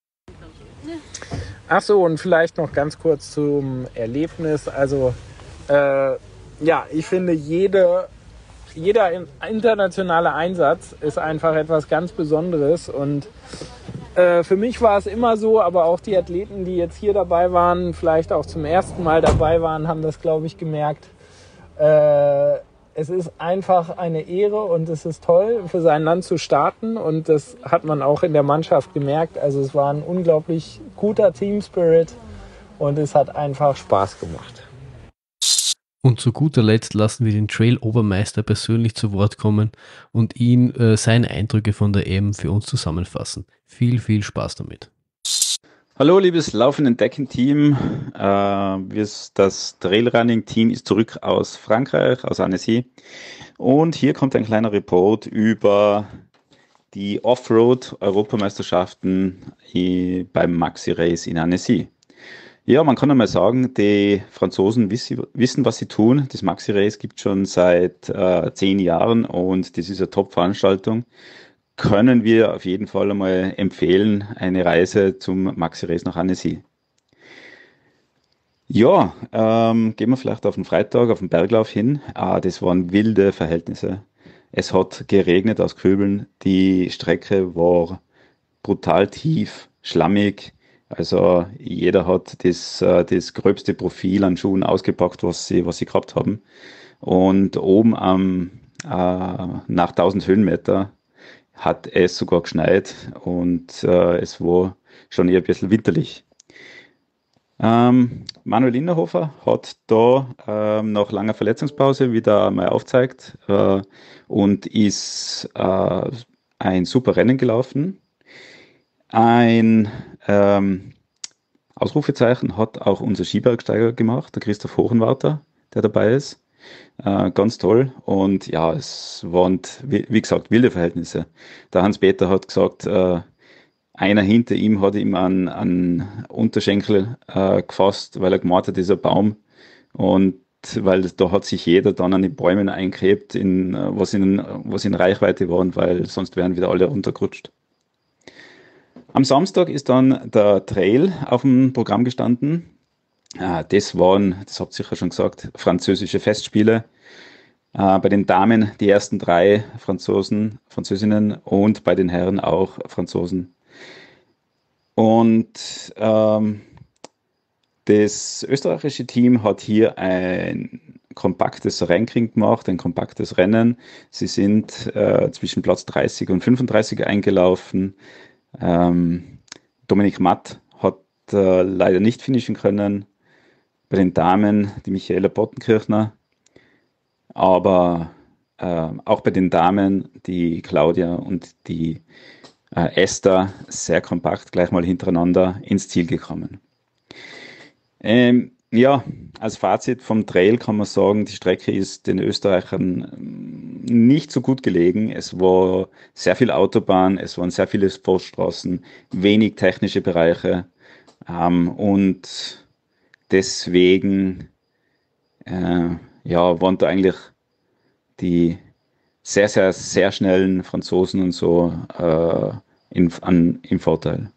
Achso, und vielleicht noch ganz kurz zum Erlebnis. Also, äh, ja, ich finde, jede, jeder internationale Einsatz ist einfach etwas ganz Besonderes. Und Äh, für mich war es immer so, aber auch die Athleten, die jetzt hier dabei waren, vielleicht auch zum ersten Mal dabei waren, haben das, glaube ich, gemerkt. Äh, es ist einfach eine Ehre und es ist toll, für sein Land zu starten. Und das hat man auch in der Mannschaft gemerkt. Also es war ein unglaublich guter Team-Spirit und es hat einfach Spaß gemacht. Und zu guter Letzt lassen wir den Trail-Obermeister persönlich zu Wort kommen und ihn äh, seine Eindrücke von der E M für uns zusammenfassen. Viel, viel Spaß damit. Hallo, liebes Laufenden Decken-Team. Äh, wir, das Trailrunning-Team ist zurück aus Frankreich, aus Annecy. Und hier kommt ein kleiner Report über die Offroad-Europameisterschaften beim Maxi-Race in Annecy. Ja, man kann einmal sagen, die Franzosen wissen, was sie tun. Das Maxi-Race gibt es schon seit äh, zehn Jahren und das ist eine Top-Veranstaltung. Können wir auf jeden Fall einmal empfehlen, eine Reise zum Maxi-Race nach Annecy. Ja, ähm, gehen wir vielleicht auf den Freitag, auf den Berglauf hin. Ah, das waren wilde Verhältnisse. Es hat geregnet aus Köbeln. Die Strecke war brutal tief, schlammig. Also jeder hat das, das gröbste Profil an Schuhen ausgepackt, was sie, was sie gehabt haben. Und oben am, äh, nach tausend Höhenmeter hat es sogar geschneit und äh, es war schon eher ein bisschen winterlich. Ähm, Manuel Innerhofer hat da ähm, nach langer Verletzungspause wieder mal aufgezeigt äh, und ist äh, ein super Rennen gelaufen. Ein ähm, Ausrufezeichen hat auch unser Skibergsteiger gemacht, der Christoph Hochenwarter, der dabei ist. Äh, ganz toll. Und ja, es waren, wie, wie gesagt, wilde Verhältnisse. Der Hans-Peter hat gesagt, äh, einer hinter ihm hat ihm an, an Unterschenkel äh, gefasst, weil er gemeint hat, das ist ein Baum. Und weil da hat sich jeder dann an den Bäumen eingeklebt, in, was, in, was in Reichweite waren, weil sonst wären wieder alle runtergerutscht. Am Samstag ist dann der Trail auf dem Programm gestanden. Das waren, das habt ihr sicher schon gesagt, französische Festspiele. Bei den Damen die ersten drei Franzosen, Französinnen und bei den Herren auch Franzosen. Und ähm, das österreichische Team hat hier ein kompaktes Ranking gemacht, ein kompaktes Rennen. Sie sind äh, zwischen Platz dreißig und fünfunddreißig eingelaufen. Ähm, Dominik Matt hat äh, leider nicht finishen können. Bei den Damen die Michaela Bottenkirchner. Aber äh, auch bei den Damen die Claudia und die äh, Esther sehr kompakt gleich mal hintereinander ins Ziel gekommen. Ähm, ja, als Fazit vom Trail kann man sagen, die Strecke ist den Österreichern nicht so gut gelegen. Es war sehr viel Autobahn, es waren sehr viele Forststraßen, wenig technische Bereiche ähm, und deswegen äh, ja, waren da eigentlich die sehr, sehr, sehr schnellen Franzosen und so äh, in, an, im Vorteil.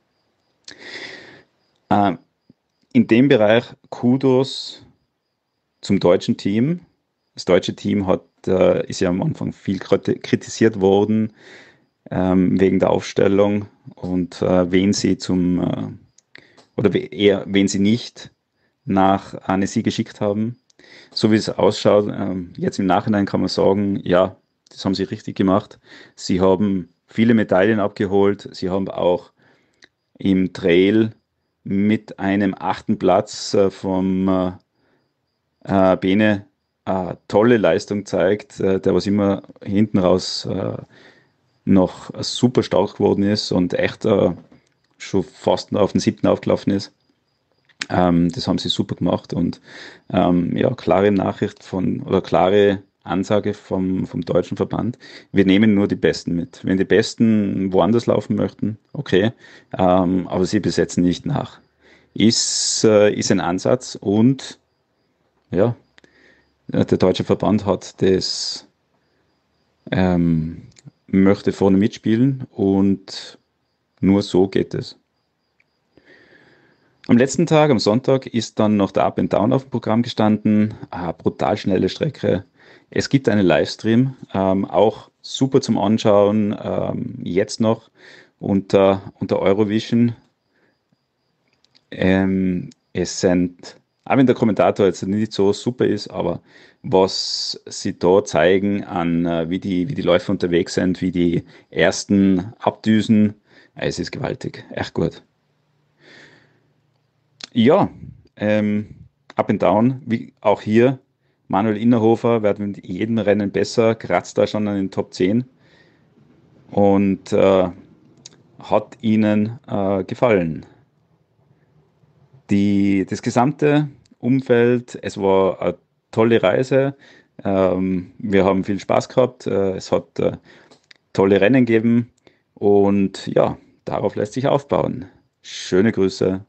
Äh, In dem Bereich Kudos zum deutschen Team. Das deutsche Team hat, äh, ist ja am Anfang viel kritisiert worden ähm, wegen der Aufstellung und äh, wen sie zum äh, oder eher wen sie nicht nach Annecy geschickt haben. So wie es ausschaut, äh, jetzt im Nachhinein kann man sagen, ja, das haben sie richtig gemacht. Sie haben viele Medaillen abgeholt. Sie haben auch im Trail mit einem achten Platz äh, vom äh, Bene äh, tolle Leistung zeigt, äh, der was immer hinten raus äh, noch super stark geworden ist und echt äh, schon fast auf den siebten aufgelaufen ist. Ähm, das haben sie super gemacht und ähm, ja, klare Nachricht von oder klare Ansage vom, vom deutschen Verband. Wir nehmen nur die Besten mit. Wenn die Besten woanders laufen möchten, okay, ähm, aber sie besetzen nicht nach. Ist, äh, ist ein Ansatz und ja, der deutsche Verband hat das, ähm, möchte vorne mitspielen und nur so geht es. Am letzten Tag, am Sonntag, ist dann noch der Up and Down auf dem Programm gestanden. Ah, brutal schnelle Strecke. Es gibt einen Livestream, ähm, auch super zum Anschauen, ähm, jetzt noch. unter, unter Eurovision. Ähm, es sind, auch wenn der Kommentator jetzt nicht so super ist, aber was sie da zeigen, an äh, wie die, wie die Läufer unterwegs sind, wie die ersten abdüsen, es ist gewaltig, echt gut. Ja, ähm, Up and Down, wie auch hier, Manuel Innerhofer wird mit jedem Rennen besser, kratzt da schon an den Top zehn und äh, hat ihnen äh, gefallen. Die, das gesamte Umfeld, es war eine tolle Reise. Ähm, wir haben viel Spaß gehabt. Äh, es hat äh, tolle Rennen gegeben und ja, darauf lässt sich aufbauen. Schöne Grüße.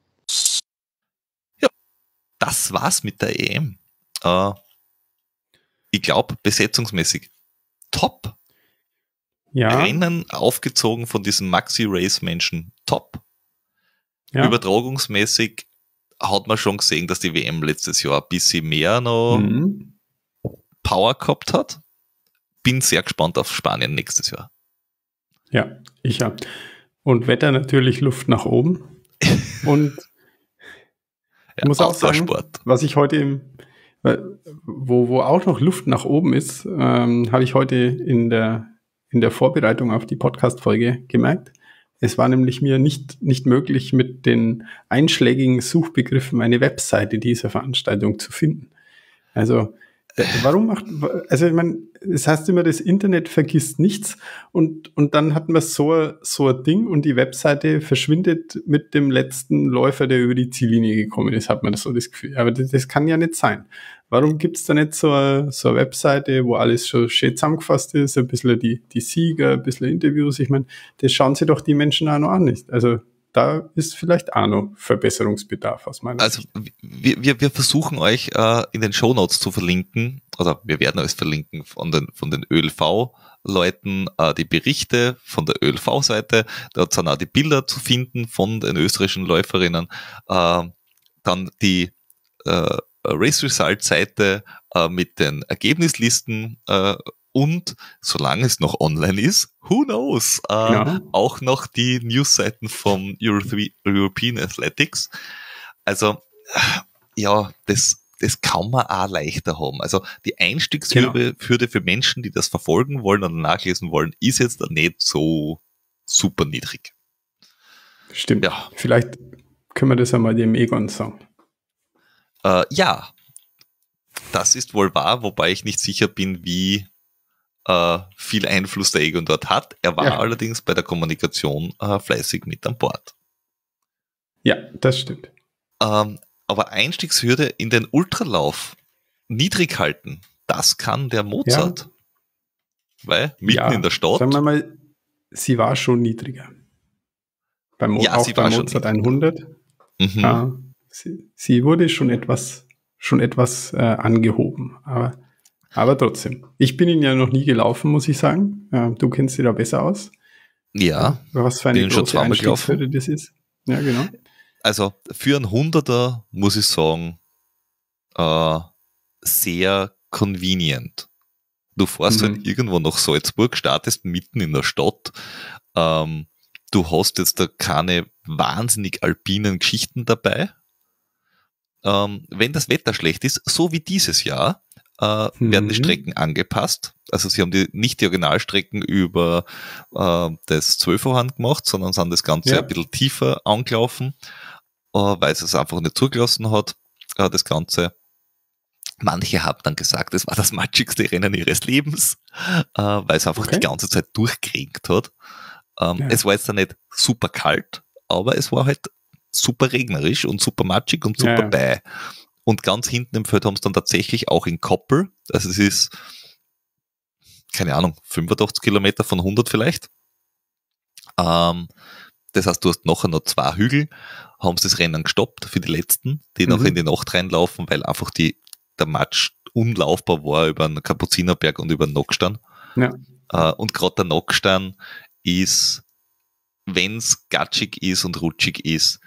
Ja, das war's mit der E M. Äh, ich glaube, besetzungsmäßig top. Ja, Rennen aufgezogen von diesen Maxi-Race-Menschen top. ja. Übertragungsmäßig hat man schon gesehen, dass die W M letztes Jahr ein bisschen mehr noch Mhm. Power gehabt hat. Bin sehr gespannt auf Spanien nächstes Jahr. Ja, ich ja. Und Wetter natürlich Luft nach oben. Und ich Ja, muss auch sagen, Outdoor-Sport. was ich heute im, wo, wo auch noch Luft nach oben ist, ähm, habe ich heute in der, in der Vorbereitung auf die Podcast-Folge gemerkt. Es war nämlich mir nicht, nicht möglich, mit den einschlägigen Suchbegriffen eine Webseite dieser Veranstaltung zu finden. Also, äh, warum macht, also ich meine, es heißt immer, das Internet vergisst nichts und, und dann hat man so, so ein Ding und die Webseite verschwindet mit dem letzten Läufer, der über die Ziellinie gekommen ist, hat man das so das Gefühl. Aber das, das kann ja nicht sein. Warum gibt's da nicht so eine, so eine Webseite, wo alles schon schön zusammengefasst ist, ein bisschen die, die Sieger, ein bisschen Interviews? Ich meine, das schauen sich doch die Menschen auch noch an, nicht? Also da ist vielleicht auch noch Verbesserungsbedarf aus meiner Also Sicht. wir, wir, wir versuchen euch äh, in den Shownotes zu verlinken, oder wir werden euch verlinken von den, von den Ö L V-Leuten, äh, die Berichte von der Ö L V-Seite, dort sind auch die Bilder zu finden von den österreichischen Läuferinnen, äh, dann die äh, Race Result-Seite äh, mit den Ergebnislisten äh, und, solange es noch online ist, who knows, äh, Genau. auch noch die Newsseiten vom Euro- European Athletics. Also, ja, das, das kann man auch leichter haben. Also, die Einstiegshürde Hürde für Menschen, die das verfolgen wollen oder nachlesen wollen, ist jetzt nicht so super niedrig. Stimmt. Ja. Vielleicht können wir das einmal dem Egon sagen. Äh, ja, das ist wohl wahr, wobei ich nicht sicher bin, wie äh, viel Einfluss der Egon dort hat. Er war Ja. allerdings bei der Kommunikation äh, fleißig mit an Bord. Ja, das stimmt. Ähm, aber Einstiegshürde in den Ultralauf niedrig halten, das kann der Mozart. Weil mitten Ja, in der Stadt, sagen wir mal, sie war schon niedriger. Beim Mo- Ja, auch sie war bei schon Mozart niedriger. hundert. mhm, Ja, sie, sie wurde schon etwas, schon etwas äh, angehoben. Aber, aber trotzdem. Ich bin ihn ja noch nie gelaufen, muss ich sagen. Äh, du kennst dich da besser aus. ja, Was für eine bin schon große zweimal Einstiegshürde das ist. Ja, genau. also für einen Hunderter muss ich sagen, äh, sehr convenient. Du fährst Mhm. halt irgendwo nach Salzburg, startest mitten in der Stadt. Ähm, du hast jetzt da keine wahnsinnig alpinen Geschichten dabei. Ähm, wenn das Wetter schlecht ist, so wie dieses Jahr, äh, Mhm. werden die Strecken angepasst. Also sie haben die, nicht die Originalstrecken über äh, das Zwölferhorn gemacht, sondern sind das Ganze Ja. ein bisschen tiefer angelaufen, äh, weil es es einfach nicht zugelassen hat, äh, das Ganze. Manche haben dann gesagt, es war das matschigste Rennen ihres Lebens, äh, weil es einfach Okay. die ganze Zeit durchgeregnet hat. Ähm, Ja. Es war jetzt dann nicht super kalt, aber es war halt super regnerisch und super matschig und super Ja, ja. bäh. Und ganz hinten im Feld haben sie dann tatsächlich auch in Koppel, also es ist, keine Ahnung, fünfundachtzig Kilometer von hundert vielleicht. Ähm, das heißt, du hast nachher noch zwei Hügel, haben sie das Rennen gestoppt für die letzten, die Mhm. nachher in die Nacht reinlaufen, weil einfach die, der Matsch unlaufbar war über den Kapuzinerberg und über den Nockstein. Ja. Äh, und gerade der Nockstein ist, wenn's gatschig ist und rutschig ist,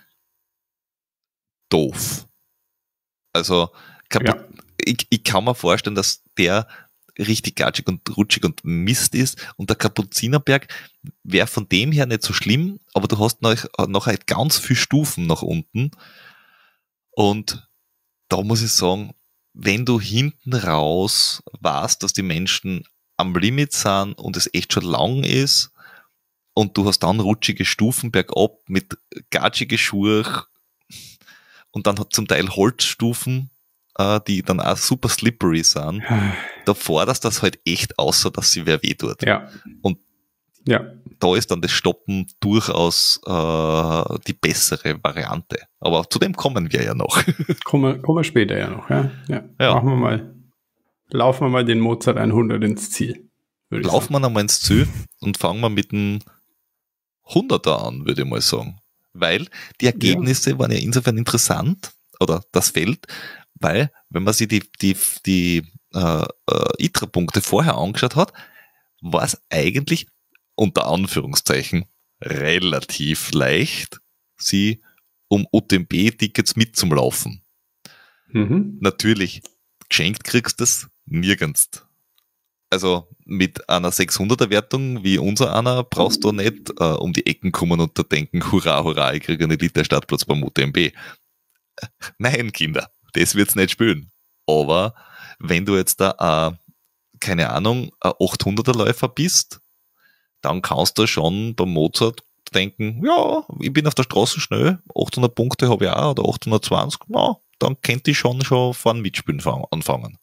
doof. Also kaputt, Ja. ich, ich kann mir vorstellen, dass der richtig gatschig und rutschig und Mist ist. Und der Kapuzinerberg wäre von dem her nicht so schlimm, aber du hast noch, noch halt ganz viele Stufen nach unten. Und da muss ich sagen, wenn du hinten raus weißt, dass die Menschen am Limit sind und es echt schon lang ist und du hast dann rutschige Stufen bergab mit gatschige Schuhe und dann hat zum Teil Holzstufen, äh, die dann auch super slippery sind, da forderst das halt echt außer, dass sie wer weh tut. Ja. Und ja. da ist dann das Stoppen durchaus äh, die bessere Variante. Aber zu dem kommen wir ja noch. Kommen, kommen wir später ja noch. Ja? Ja. Ja. Machen wir mal, laufen wir mal den Mozart hundert ins Ziel. Laufen wir einmal ins Ziel und fangen wir mit dem hunderter an, würde ich mal sagen. Weil die Ergebnisse ja. waren ja insofern interessant, oder das Feld, weil, wenn man sich die, die, die äh, äh, I T R A-Punkte vorher angeschaut hat, war es eigentlich unter Anführungszeichen relativ leicht, sie um O T M B-Tickets mitzulaufen. Mhm. Natürlich, geschenkt kriegst du das nirgends. Also mit einer sechshunderter-Wertung wie unser einer brauchst du nicht äh, um die Ecken kommen und da denken, hurra, hurra, ich kriege einen Elite-Startplatz beim O T M B. Nein, Kinder, das wird's nicht spielen. Aber wenn du jetzt da, äh, keine Ahnung, ein achthunderter-Läufer bist, dann kannst du schon beim Mozart denken, ja, ich bin auf der Straße schnell, achthundert Punkte habe ich auch, oder achthundertzwanzig, na, dann könnte ich schon schon vorn mitspielen fang, anfangen.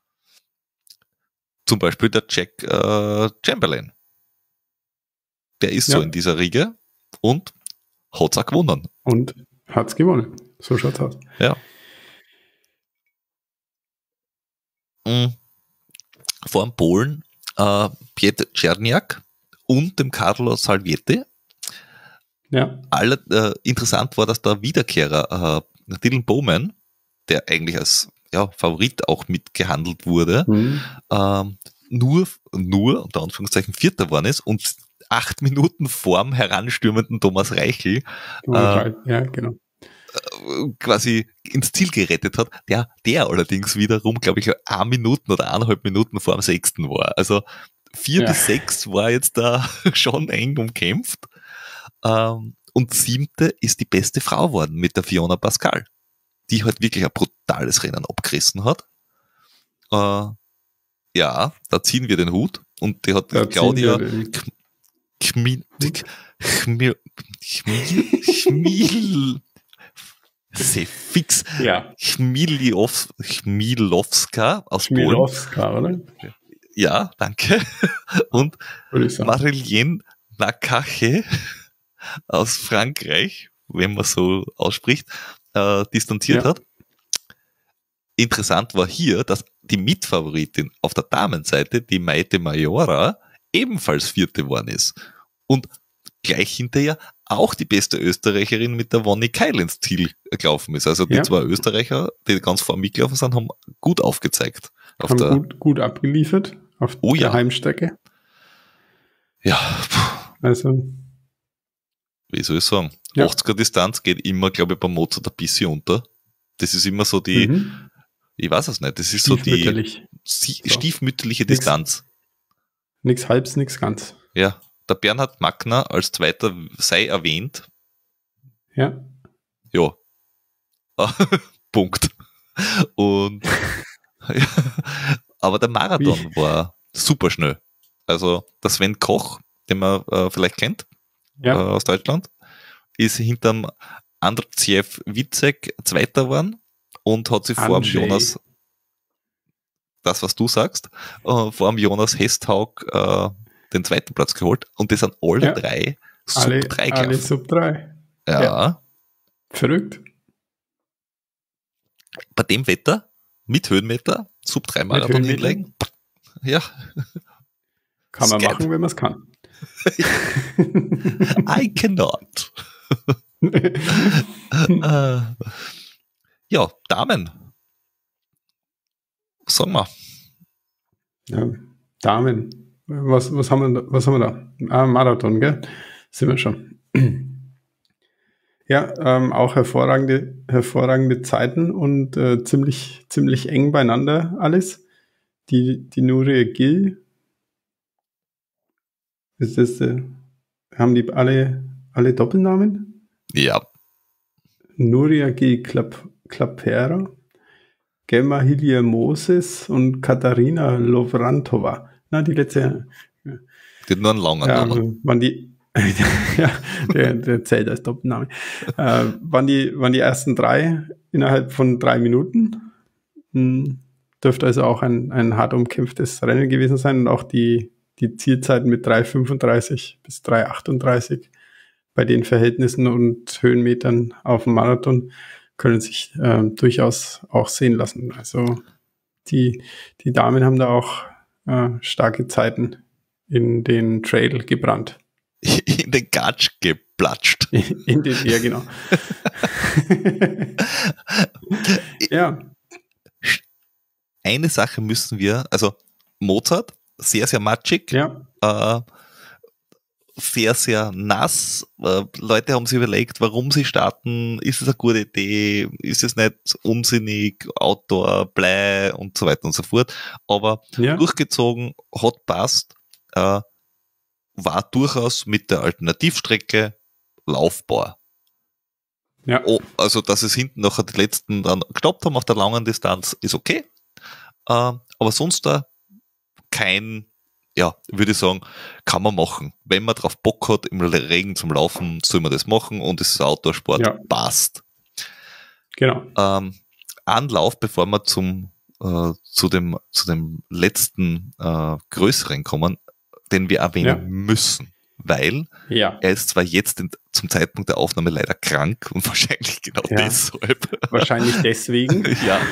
Zum Beispiel der Jack äh, Chamberlain. Der ist ja. so in dieser Riege und hat's auch gewonnen. Und hat's gewonnen. So schaut's aus. Ja. Mhm. Vor dem Polen äh, Piotr Czerniak und dem Carlo Salviati. Ja. Alle, äh, interessant war, dass der Wiederkehrer äh, Dylan Bowman, der eigentlich als ja, Favorit auch mitgehandelt wurde, mhm. ähm, nur, nur, unter Anführungszeichen, Vierter geworden ist und acht Minuten vorm heranstürmenden Thomas Reichel äh, ja, genau. quasi ins Ziel gerettet hat, der, der allerdings wiederum, glaube ich, eine Minuten oder eineinhalb Minuten vor dem Sechsten war. Also vier ja. bis sechs war jetzt da schon eng umkämpft. Ähm, und siebte ist die beste Frau geworden mit der Fiona Pascal, die halt wirklich ein brutales Rennen abgerissen hat. Äh, ja, da ziehen wir den Hut und die hat da Claudia Chmil Chmil Chmil sehr fix ja. Chmielowska aus Chmielowska, Polen. Oder? Ja, danke. Und Marilyn Nakache aus Frankreich, wenn man so ausspricht, äh, distanziert ja. hat. Interessant war hier, dass die Mitfavoritin auf der Damenseite, die Maite Majora, ebenfalls Vierte geworden ist. Und gleich hinterher auch die beste Österreicherin mit der Wonny Keil ins Ziel gelaufen ist. Also die ja. zwei Österreicher, die ganz vorne mitgelaufen sind, haben gut aufgezeigt. Auf haben der, gut, gut abgeliefert auf oh, der ja. Heimstrecke. Ja. Also. Wie soll ich sagen? Ja. achtziger Distanz geht immer, glaube ich, beim Mozart ein bisschen unter. Das ist immer so die, mhm. ich weiß es nicht, das ist so die sie, so. stiefmütterliche nix, Distanz. Nix halbs, nix ganz. Ja. Der Bernhard Mackner als Zweiter sei erwähnt. Ja. Ja. Punkt. Und ja, aber der Marathon Wie? war super schnell. Also der Sven Koch, den man äh, vielleicht kennt, ja. äh, aus Deutschland, ist hinterm Andrzej Wicek Zweiter geworden und hat sich vor dem Jonas, das was du sagst, äh, vor dem Jonas Hesthaug äh, den zweiten Platz geholt und das sind alle ja. drei Sub alle, drei alle gelaufen. Sub drei. Ja. ja. Verrückt. Bei dem Wetter, mit Höhenmeter, Sub drei Marathon hinlegen. Ja. Kann man Skat. machen, wenn man es kann. I cannot. äh, ja, Damen. Sagen wir. Ja, Damen. Was, was, haben wir, was haben wir da? Ah, Marathon, gell? Sind wir schon. Ja, ähm, auch hervorragende, hervorragende Zeiten und äh, ziemlich, ziemlich eng beieinander alles. die, die Nuria Gil. Ist das, äh, haben die alle, alle Doppelnamen? Ja. Nuria Gil Klap, Klapera, Gemma Hilje Moses und Katharina Lovrantova. Na, die letzte. Die hat nur einen langen Ja, Namen. waren die, ja, der, der zählt als Doppelname. Äh, waren, die, waren die ersten drei innerhalb von drei Minuten. Hm, dürfte also auch ein, ein hart umkämpftes Rennen gewesen sein und auch die, die Zielzeiten mit drei fünfunddreißig bis drei achtunddreißig bei den Verhältnissen und Höhenmetern auf dem Marathon können sich äh, durchaus auch sehen lassen. Also die, die Damen haben da auch äh, starke Zeiten in den Trail gebrannt. In den Gatsch geplatscht. In den, ja, genau. Ja. Eine Sache müssen wir, also Mozart, sehr, sehr matschig, Ja. äh, sehr, sehr nass. Äh, Leute haben sich überlegt, warum sie starten. Ist es eine gute Idee? Ist es nicht unsinnig? Outdoor, Blei und so weiter und so fort. Aber Ja. durchgezogen, hat passt, äh, war durchaus mit der Alternativstrecke laufbar. Ja. Oh, also, dass es hinten nachher die letzten dann gestoppt haben auf der langen Distanz, ist okay. Äh, aber sonst da kein, ja, würde ich sagen, kann man machen. Wenn man drauf Bock hat, im Regen zum Laufen, soll man das machen und es ist Outdoor-Sport, Ja. passt. Genau. Ähm, Anlauf, bevor wir zum, äh, zu dem, zu dem letzten, äh, größeren kommen, den wir erwähnen Ja. müssen. Weil Ja. er ist zwar jetzt in, zum Zeitpunkt der Aufnahme leider krank und wahrscheinlich genau Ja. deshalb. Wahrscheinlich deswegen. Ja.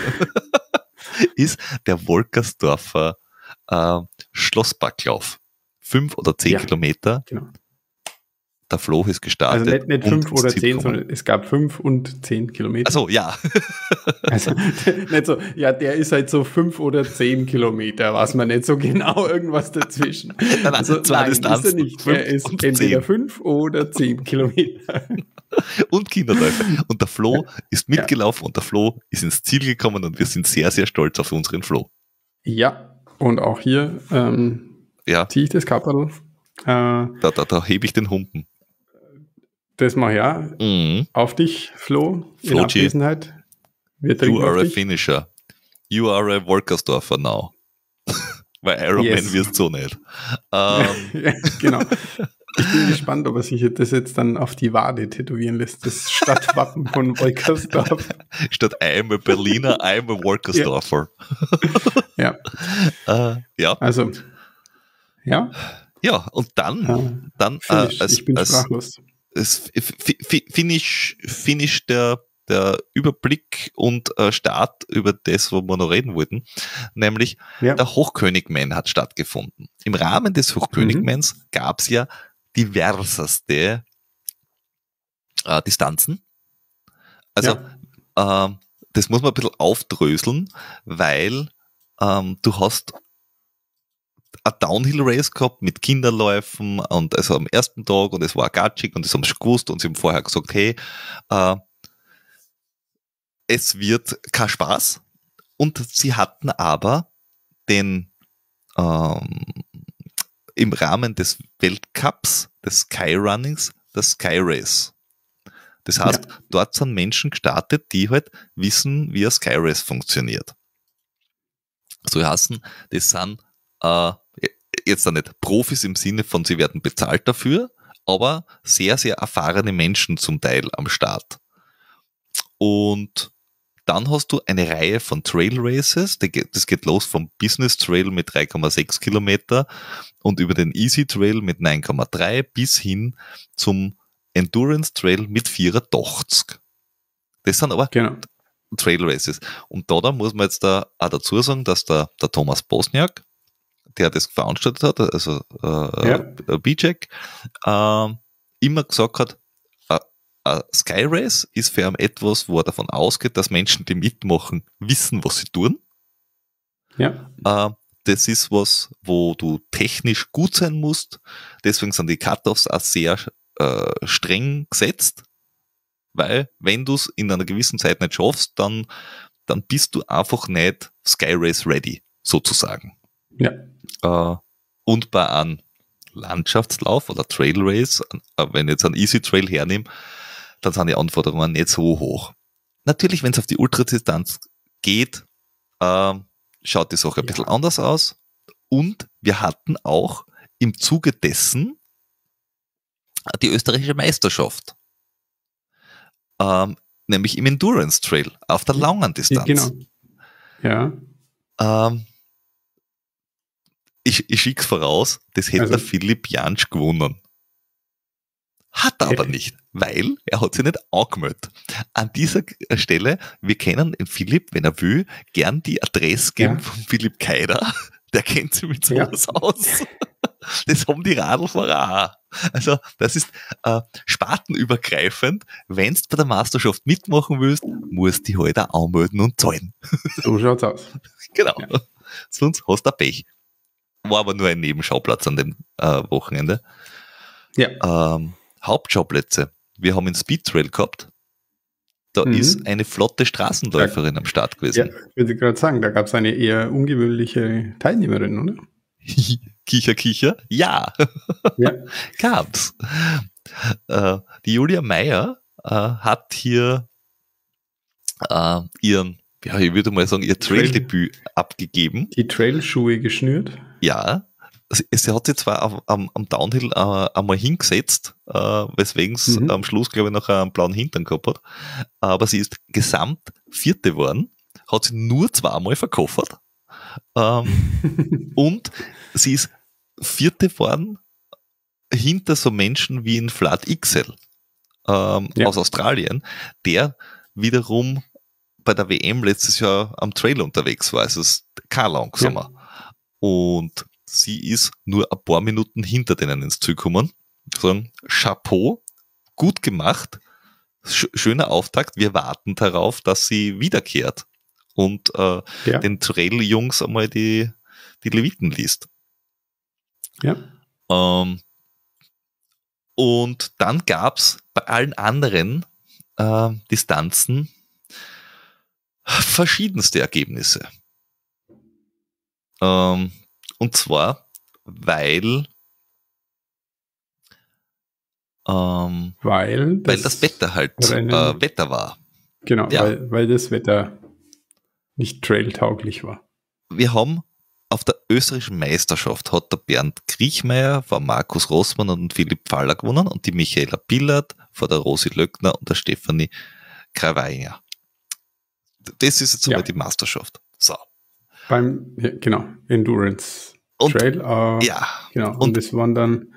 Ist der Wolkersdorfer äh, Schlossparklauf. Fünf oder zehn Ja. Kilometer. Genau. Der Flo ist gestartet. Also nicht, nicht und fünf ins oder Ziel zehn, gekommen. sondern es gab fünf und zehn Kilometer. Also ja. Also nicht so, ja, der ist halt so fünf oder zehn Kilometer, weiß man nicht so genau, irgendwas dazwischen. Nein, nein, Also zwei nein, ist er Distanzen, nicht. fünf Er ist und entweder zehn. fünf oder zehn Kilometer. Und Kinderläufe. Und der Flo ist mitgelaufen und der Flo ist ins Ziel gekommen und wir sind sehr, sehr stolz auf unseren Flo. Ja, und auch hier ähm, Ja, ziehe ich das Kapitel. Äh, da, da, da hebe ich den Humpen. das mache ich ja. Mhm. Auf dich, Flo, in Flo G. Abwesenheit. Wir You trinken are auf a dich. finisher. You are a Wolkersdorfer now. Weil Ironman Yes. wirst du so nicht. Ähm, Ja, genau. Ich bin gespannt, ob er sich das jetzt dann auf die Wade tätowieren lässt. Das Stadtwappen von Wolkersdorf. statt I am a Berliner, I am a Wolkersdorfer. Ja, Äh, ja. also, ja, Ja, und dann, äh, dann Finish. äh, als, ich bin als, sprachlos. als Fi- Fi- Finish, Finish der, der Überblick und äh, Start über das, wo wir noch reden wollten, nämlich Ja, der Hochkönigman hat stattgefunden. Im Rahmen des Hochkönigmans Mhm. gab es ja diverseste äh, Distanzen. Also ähm, das muss man ein bisschen aufdröseln, weil ähm, du hast ein Downhill-Race gehabt mit Kinderläufen und also am ersten Tag und es war gatschig und das haben sie schon gewusst und sie haben vorher gesagt, hey, äh, es wird kein Spaß. Und sie hatten aber den ähm, im Rahmen des Weltcups, des Skyrunnings, das Sky Race. Das heißt, Ja. dort sind Menschen gestartet, die halt wissen, wie ein Sky Race funktioniert. So heißen, das sind äh, jetzt auch nicht Profis im Sinne von, sie werden bezahlt dafür, aber sehr, sehr erfahrene Menschen zum Teil am Start. Und dann hast du eine Reihe von Trail Races, das geht los vom Business Trail mit drei Komma sechs Kilometer und über den Easy Trail mit neun Komma drei bis hin zum Endurance Trail mit vierundachtzig. Das sind aber genau. Trail Races. Und da, da muss man jetzt da auch dazu sagen, dass der, der Thomas Bosniak, der das veranstaltet hat, also äh, Ja. B J, äh, immer gesagt hat, ein Sky Race ist für ihn etwas, wo er davon ausgeht, dass Menschen, die mitmachen, wissen, was sie tun. Ja, Äh, das ist was, wo du technisch gut sein musst. Deswegen sind die Cut-Offs auch sehr äh, streng gesetzt, weil wenn du es in einer gewissen Zeit nicht schaffst, dann, dann bist du einfach nicht Sky Race ready. sozusagen. Ja. Äh, und bei einem Landschaftslauf oder Trail Race, äh, wenn ich jetzt einen Easy Trail hernehme, dann sind die Anforderungen nicht so hoch. Natürlich, wenn es auf die Ultradistanz geht, äh, schaut die Sache ein Ja. bisschen anders aus. Und wir hatten auch im Zuge dessen die österreichische Meisterschaft. Ähm, nämlich im Endurance Trail auf der langen Distanz. Genau. Ja. Ähm, ich ich schicke es voraus, das hätte Also- der Philipp Jansch gewonnen. Hat er aber Okay. nicht, weil er hat sich nicht angemeldet. An dieser Stelle, wir kennen den Philipp, wenn er will, gern die Adresse geben Ja. von Philipp Keider. Der kennt sich mit Ja. sowas aus. Das haben die Radlfahrer auch. Also das ist äh, spartenübergreifend. Wenn du bei der Meisterschaft mitmachen willst, musst du dich halt auch anmelden und zahlen. So schaut's aus. Genau. Ja. Sonst hast du Pech. War aber nur ein Nebenschauplatz an dem äh, Wochenende. Ja. Ähm, Hauptschauplätze. Wir haben einen Speedtrail gehabt. Da Mhm. ist eine flotte Straßenläuferin am Start Ja, gewesen. ich würde gerade sagen, da gab es eine eher ungewöhnliche Teilnehmerin, oder? Kicher, kicher. Ja, Ja. gab's. Äh, die Julia Meyer äh, hat hier äh, ihren, ja, ich würde mal sagen, ihr Trail-Debüt abgegeben. Die Trailschuhe geschnürt. Ja, sie, sie hat sich zwar am, am, am Downhill äh, einmal hingesetzt, äh, weswegen es Mhm. am Schluss, glaube ich, noch einen blauen Hintern gehabt hat, aber sie ist gesamt Vierte geworden, hat sie nur zweimal verkoffert ähm, und sie ist Vierte geworden hinter so Menschen wie in Vlad Ixel ähm, Ja. aus Australien, der wiederum bei der W M letztes Jahr am Trail unterwegs war, also es ist kein langsamer. Und sie ist nur ein paar Minuten hinter denen ins Ziel gekommen. Sagen, Chapeau, gut gemacht, sch- schöner Auftakt, wir warten darauf, dass sie wiederkehrt und äh, Ja. den Trail-Jungs einmal die, die Leviten liest. Ja. Ähm, und dann gab's bei allen anderen äh, Distanzen verschiedenste Ergebnisse. Ähm, und zwar, weil, ähm, Weil das, weil das Wetter halt Rennen- äh, Wetter war. Genau, Ja. weil, weil das Wetter nicht trailtauglich war. Wir haben auf der österreichischen Meisterschaft hat der Bernd Kriechmeier vor Markus Rossmann und Philipp Pfaller gewonnen und die Michaela Billard vor der Rosi Löckner und der Stefanie Kraweinger. Das ist jetzt Ja. einmal die Meisterschaft. So. Beim, ja, genau, Endurance Und- Trail. Äh, Ja. Genau, und, und- das waren dann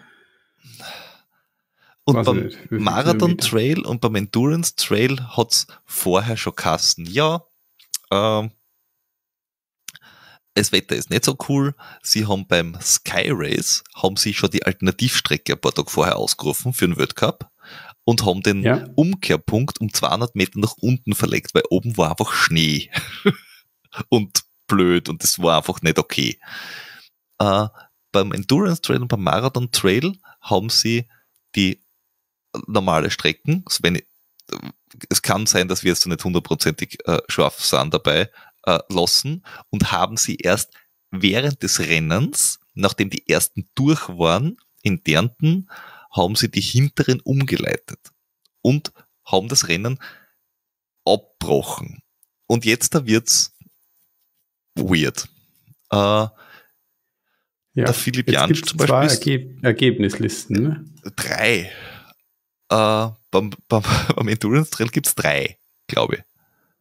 Und weiß ich beim nicht, wie viel Marathon Kilometer? Trail und beim Endurance Trail hat's vorher schon Kassen. Ja, ähm, das Wetter ist nicht so cool. Sie haben beim Sky Race haben sie schon die Alternativstrecke ein paar Tage vorher ausgerufen für den Weltcup und haben den Ja. Umkehrpunkt um zweihundert Meter nach unten verlegt, weil oben war einfach Schnee und blöd und das war einfach nicht okay. Äh, beim Endurance Trail und beim Marathon Trail haben sie die normale Strecken, also wenn ich, es kann sein, dass wir jetzt nicht hundertprozentig äh, scharf sind dabei, äh, lassen und haben sie erst während des Rennens, nachdem die ersten durch waren, in Dernten, haben sie die hinteren umgeleitet und haben das Rennen abbrochen. Und jetzt da wird's weird. Äh, Ja. der Philipp Jetzt Jansch gibt's zum zwei Beispiel ist- Ergeb Ergebnislisten. Ne? Drei. Äh, beim, beim, beim Endurance Trail gibt's drei, glaube ich.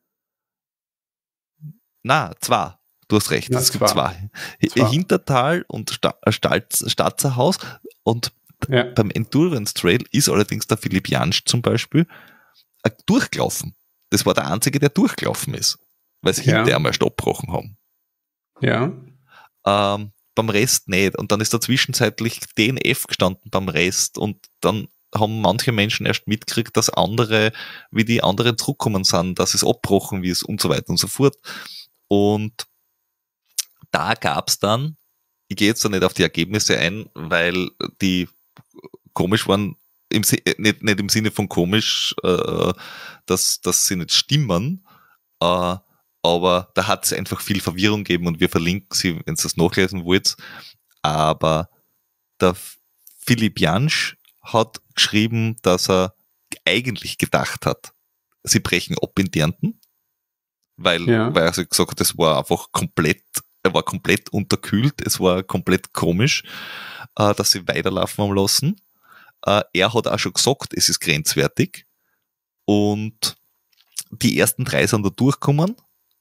Na, zwei. Du hast recht, Na, es gibt zwei. zwei. Zwei. Hintertal und Sta Stalz Statzerhaus. Und Ja. beim Endurance Trail ist allerdings der Philipp Jansch zum Beispiel äh, durchgelaufen. Das war der Einzige, der durchgelaufen ist, weil sie Ja. hinterher einmal abgebrochen haben. Ja. Ähm, beim Rest nicht. Und dann ist da zwischenzeitlich D N F gestanden beim Rest und dann haben manche Menschen erst mitgekriegt, dass andere, wie die anderen zurückkommen sind, dass es abbrochen ist und so weiter und so fort. Und da gab's dann, ich gehe jetzt da nicht auf die Ergebnisse ein, weil die komisch waren, im, Si- äh, nicht, nicht im Sinne von komisch, äh, dass, dass sie nicht stimmen, äh, aber da hat es einfach viel Verwirrung gegeben und wir verlinken sie, wenn ihr das nachlesen wollt. Aber der Philipp Jansch hat geschrieben, dass er eigentlich gedacht hat, sie brechen ab in Dernten, weil, Ja. weil er so gesagt hat, es war einfach komplett, er war komplett unterkühlt, es war komplett komisch, äh, dass sie weiterlaufen haben lassen. Äh, er hat auch schon gesagt, es ist grenzwertig und die ersten drei sind da durchgekommen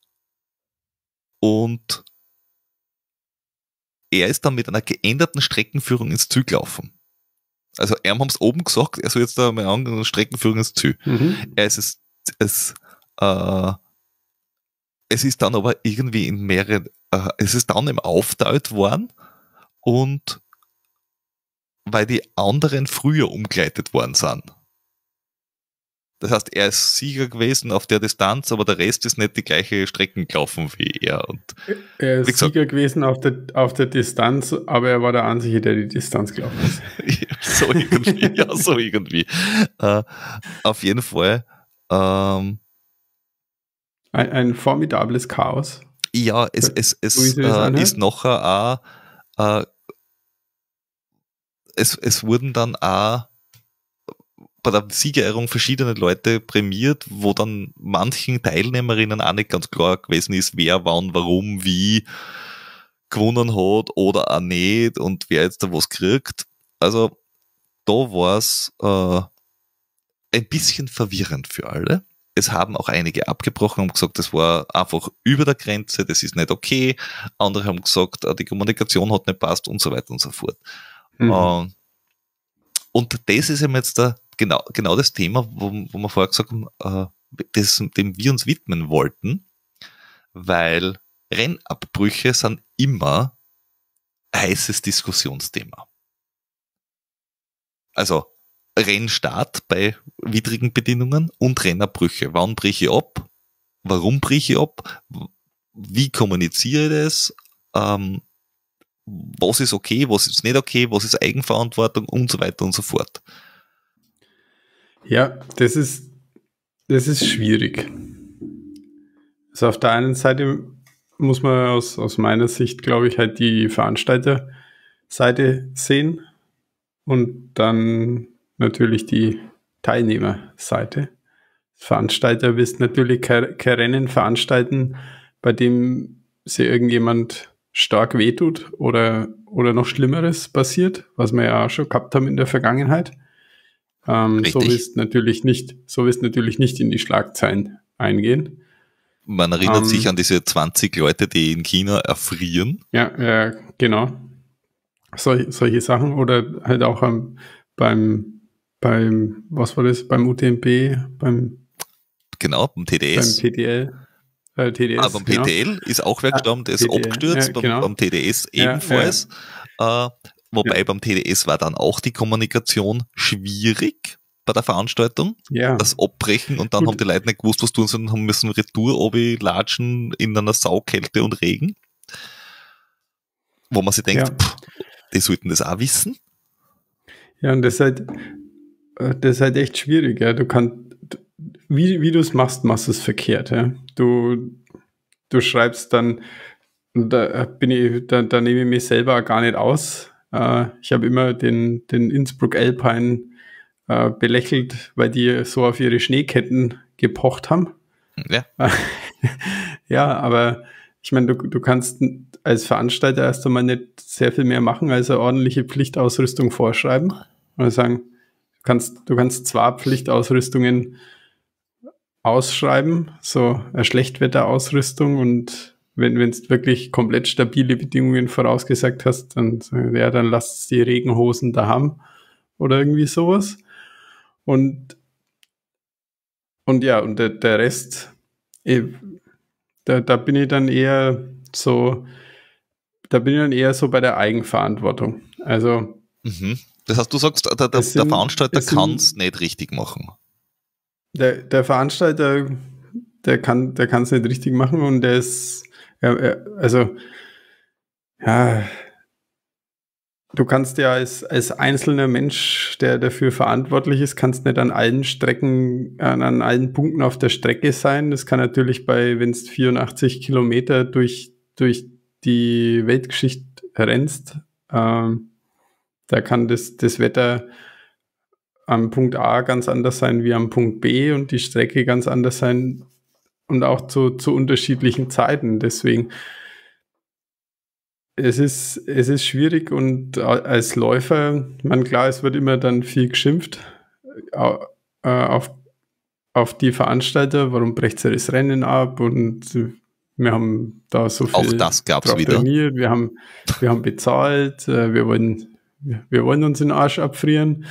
und er ist dann mit einer geänderten Streckenführung ins Ziel gelaufen. Also, er haben es oben gesagt, er soll jetzt da mal angehen, eine Streckenführung ins Ziel. Mhm. Er ist es, es, äh, es ist dann aber irgendwie in mehrere, äh, es ist dann eben aufgeteilt worden und weil die anderen früher umgeleitet worden sind. Das heißt, er ist Sieger gewesen auf der Distanz, aber der Rest ist nicht die gleiche Strecken gelaufen wie er. Und Er wie ist gesagt- Sieger gewesen auf der, auf der Distanz, aber er war der Einzige, der die Distanz gelaufen ist. so irgendwie, ja, so irgendwie. Äh, auf jeden Fall, ähm, Ein, ein formidables Chaos. ja, es, es, es So wie sie das äh, anhört. ist nachher auch, äh, es, es wurden dann auch bei der Siegerehrung verschiedene Leute prämiert, wo dann manchen Teilnehmerinnen auch nicht ganz klar gewesen ist, wer, wann, warum, wie gewonnen hat oder auch nicht und wer jetzt da was kriegt. Also da war es äh, ein bisschen verwirrend für alle. Es haben auch einige abgebrochen und gesagt, das war einfach über der Grenze, das ist nicht okay. Andere haben gesagt, äh, die Kommunikation hat nicht passt und so weiter und so fort. Mhm. Ähm, und das ist eben jetzt der, genau, genau das Thema, wo, wo wir vorher gesagt haben, äh, das, dem wir uns widmen wollten, weil Rennabbrüche sind immer ein heißes Diskussionsthema. Also Rennstart bei widrigen Bedingungen und Rennabbrüche. Wann breche ich ab? Warum breche ich ab? Wie kommuniziere ich das? Ähm, was ist okay, was ist nicht okay, was ist Eigenverantwortung und so weiter und so fort. Ja, das ist, das ist schwierig. Also auf der einen Seite muss man aus, aus meiner Sicht, glaube ich, halt die Veranstalterseite sehen und dann natürlich die Teilnehmerseite. Veranstalter willst natürlich kein, kein Rennen veranstalten, bei dem sich irgendjemand stark wehtut oder, oder noch Schlimmeres passiert, was wir ja auch schon gehabt haben in der Vergangenheit. Ähm, so Richtig. willst natürlich nicht, so willst natürlich nicht in die Schlagzeilen eingehen. Man erinnert Ähm, sich an diese zwanzig Leute, die in China erfrieren. Ja, ja, genau. Sol, solche Sachen oder halt auch ähm, beim, beim, was war das, beim U T M B, beim, Genau, beim T D beim S. P D L, äh, T D S, Aber beim genau. P T L ist auch wer gestorben, der ist P T L, abgestürzt, ja, beim, genau. beim T D S Ja, ebenfalls. Äh, wobei Ja. beim T D S war dann auch die Kommunikation schwierig bei der Veranstaltung. Ja, Das Abbrechen und dann Gut. haben die Leute nicht gewusst, was tun sie und haben müssen Retour latschen in einer Saukälte und Regen. Wo man sich denkt, Ja. pff, die sollten das auch wissen. ja, und das ist halt, äh, das ist halt echt schwierig, ja. Du kannst, wie, wie du es machst, machst du es verkehrt, ja. Du, du schreibst dann, und da bin ich, da, da nehme ich mich selber gar nicht aus. Äh, ich habe immer den, den Innsbruck Alpine äh, belächelt, weil die so auf ihre Schneeketten gepocht haben. Ja, Ja, aber ich meine, du, du kannst als Veranstalter erst einmal nicht sehr viel mehr machen, als eine ordentliche Pflichtausrüstung vorschreiben. Und sagen, du kannst, du kannst zwar Pflichtausrüstungen ausschreiben, so eine Schlechtwetterausrüstung, und wenn wenn du wirklich komplett stabile Bedingungen vorausgesagt hast, dann sagen, ja, dann lasst die Regenhosen da haben oder irgendwie sowas. Und und ja, und der, der Rest, eh, da, da bin ich dann eher so, da bin ich dann eher so bei der Eigenverantwortung. Also mhm. Das heißt, du sagst, der, der, Es sind- der Veranstalter es sind- kann es nicht richtig machen. der, der Veranstalter, der kann der kann es nicht richtig machen, und der ist, ja, er- also, ja, du kannst ja als, als einzelner Mensch, der dafür verantwortlich ist, kannst nicht an allen Strecken, an, an allen Punkten auf der Strecke sein. Das kann natürlich bei, wenn es vierundachtzig Kilometer durch, durch die Weltgeschichte rennst, ähm, da kann das, das Wetter am Punkt A ganz anders sein wie am Punkt B und die Strecke ganz anders sein und auch zu, zu unterschiedlichen Zeiten. Deswegen Es ist, es ist schwierig und als Läufer, man klar, es wird immer dann viel geschimpft äh, auf, auf die Veranstalter, warum brecht ihr das Rennen ab und wir haben da so viel Auch das gab's drauf wieder. trainiert, wir haben, wir haben bezahlt, äh, wir wollen, wir wollen uns den Arsch abfrieren.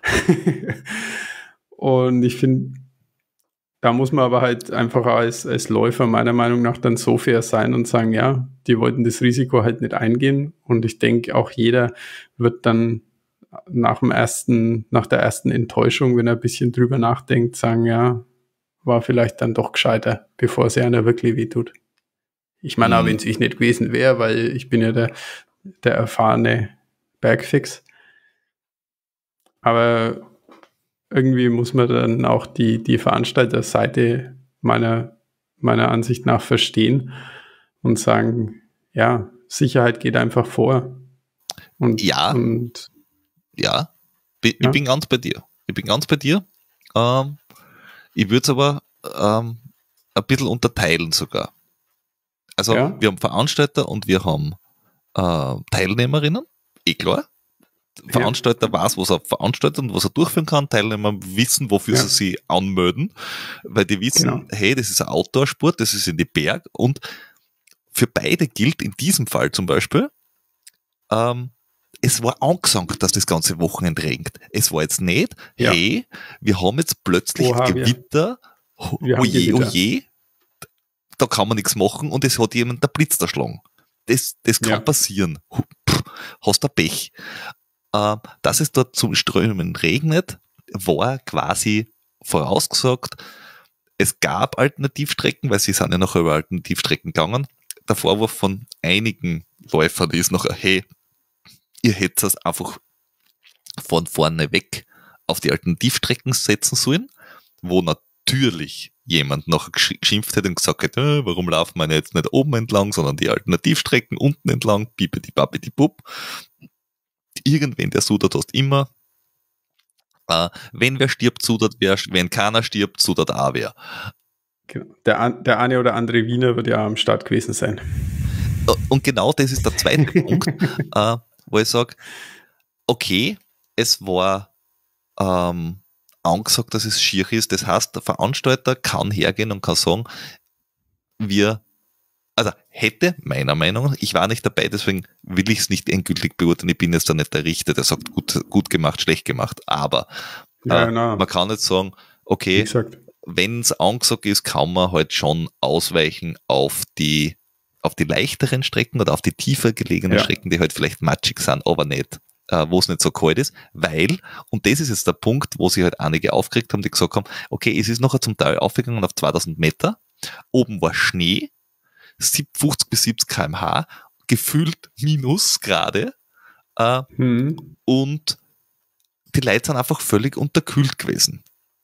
Und ich finde, da muss man aber halt einfach als, als Läufer meiner Meinung nach dann so fair sein und sagen, ja, die wollten das Risiko halt nicht eingehen. Und ich denke, auch jeder wird dann nach dem ersten, nach der ersten Enttäuschung, wenn er ein bisschen drüber nachdenkt, sagen, ja, war vielleicht dann doch gescheiter, bevor es einer wirklich wehtut. Ich meine, Mhm. auch wenn es ich nicht gewesen wäre, weil ich bin ja der, der erfahrene Bergfix. Aber irgendwie muss man dann auch die, die Veranstalterseite meiner, meiner Ansicht nach verstehen und sagen, ja, Sicherheit geht einfach vor. Und, Ja. und Ja, bi- Ja. ich bin ganz bei dir. Ich bin ganz bei dir. Ähm, ich würde es aber ähm, ein bisschen unterteilen sogar. Also Ja. wir haben Veranstalter und wir haben äh, Teilnehmerinnen, eh klar. Veranstalter weiß, was er veranstaltet und was er durchführen kann. Teilnehmer wissen, wofür Ja. sie sich anmelden, weil die wissen, Genau. hey, das ist ein Outdoor-Sport, das ist in die Berg und für beide gilt in diesem Fall zum Beispiel, ähm, es war angesagt, dass das ganze Wochenende regnet. Es war jetzt nicht, Ja. hey, wir haben jetzt plötzlich Oha, wir- Gewitter, ho- wir haben oje, Gewitter. oje, da kann man nichts machen und es hat jemand der Blitz erschlagen. Das, das kann Ja. passieren. Hu- pff, Hast du Pech. Äh, dass es dort zum Strömen regnet, war quasi vorausgesagt. Es gab Alternativstrecken, weil sie sind ja noch über Alternativstrecken gegangen. Der Vorwurf von einigen Läufern ist noch, hey, ihr hättet es einfach von vorne weg auf die Alternativstrecken setzen sollen, wo natürlich jemand noch gesch- geschimpft hätte und gesagt hätte, äh, warum laufen wir jetzt nicht oben entlang, sondern die Alternativstrecken unten entlang, bipeti babeti bub. Irgendwen, der sudert, hast immer. Äh, wenn wer stirbt, sudert wer, wenn keiner stirbt, sudert auch wer. Genau. Der, an- der eine oder andere Wiener wird ja am Start gewesen sein. Äh, Und genau das ist der zweite Punkt, äh, wo ich sage, okay, es war ähm, angesagt, dass es schier ist. Das heißt, der Veranstalter kann hergehen und kann sagen, wir, also hätte, meiner Meinung nach, ich war nicht dabei, deswegen will ich es nicht endgültig beurteilen, ich bin jetzt da nicht der Richter, der sagt, gut, gut gemacht, schlecht gemacht, aber Ja, äh, na, man kann jetzt sagen, wie okay, gesagt. wenn es angesagt ist, kann man halt schon ausweichen auf die, auf die leichteren Strecken oder auf die tiefer gelegenen Ja. Strecken, die halt vielleicht matschig sind, aber nicht, äh, wo es nicht so kalt ist, weil, und das ist jetzt der Punkt, wo sich halt einige aufgeregt haben, die gesagt haben, okay, es ist nachher zum Teil aufgegangen auf zweitausend Meter, oben war Schnee, fünfzig bis siebzig Kilometer pro Stunde, gefühlt Minusgrade, äh, Hm. und die Leute sind einfach völlig unterkühlt gewesen.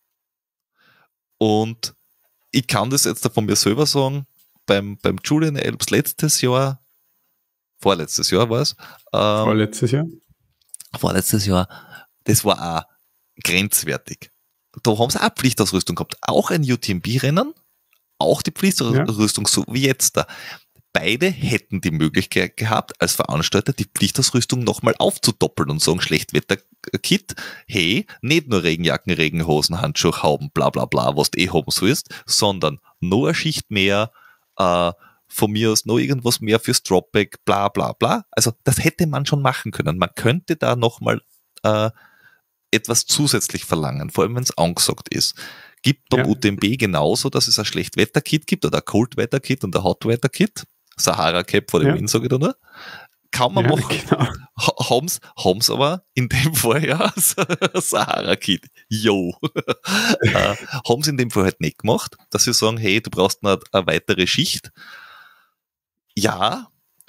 Und ich kann das jetzt von mir selber sagen, beim, beim Julian Elbs letztes Jahr, vorletztes Jahr war es, ähm, Vorletztes Jahr. vorletztes Jahr, das war auch grenzwertig. Da haben sie auch Pflichtausrüstung gehabt. Auch ein U T M B-Rennen, auch die Pflichtausrüstung, so wie jetzt da. Beide hätten die Möglichkeit gehabt, als Veranstalter die Pflichtausrüstung nochmal aufzudoppeln und sagen, Schlechtwetter-Kit, hey, nicht nur Regenjacken, Regenhosen, Handschuhe, Hauben, bla bla bla, was du eh haben sollst, sondern noch eine Schicht mehr, äh, von mir aus noch irgendwas mehr fürs Dropback, bla bla bla. Also das hätte man schon machen können. Man könnte da nochmal äh, etwas zusätzlich verlangen, vor allem wenn es angesagt ist. Gibt beim Ja. U T M B genauso, dass es ein Schlechtwetter-Kit gibt oder ein Cold-Wetter-Kit und ein Hot-Wetter-Kit. Sahara-Cap vor dem Ja. Wind, sage ich da nur. Kann man Ja, machen. genau. Ha- Haben's, haben's aber in dem Fall ja Sahara-Kit. Yo. äh, haben's in dem Fall halt nicht gemacht, dass sie sagen, hey, du brauchst noch eine weitere Schicht. Ja,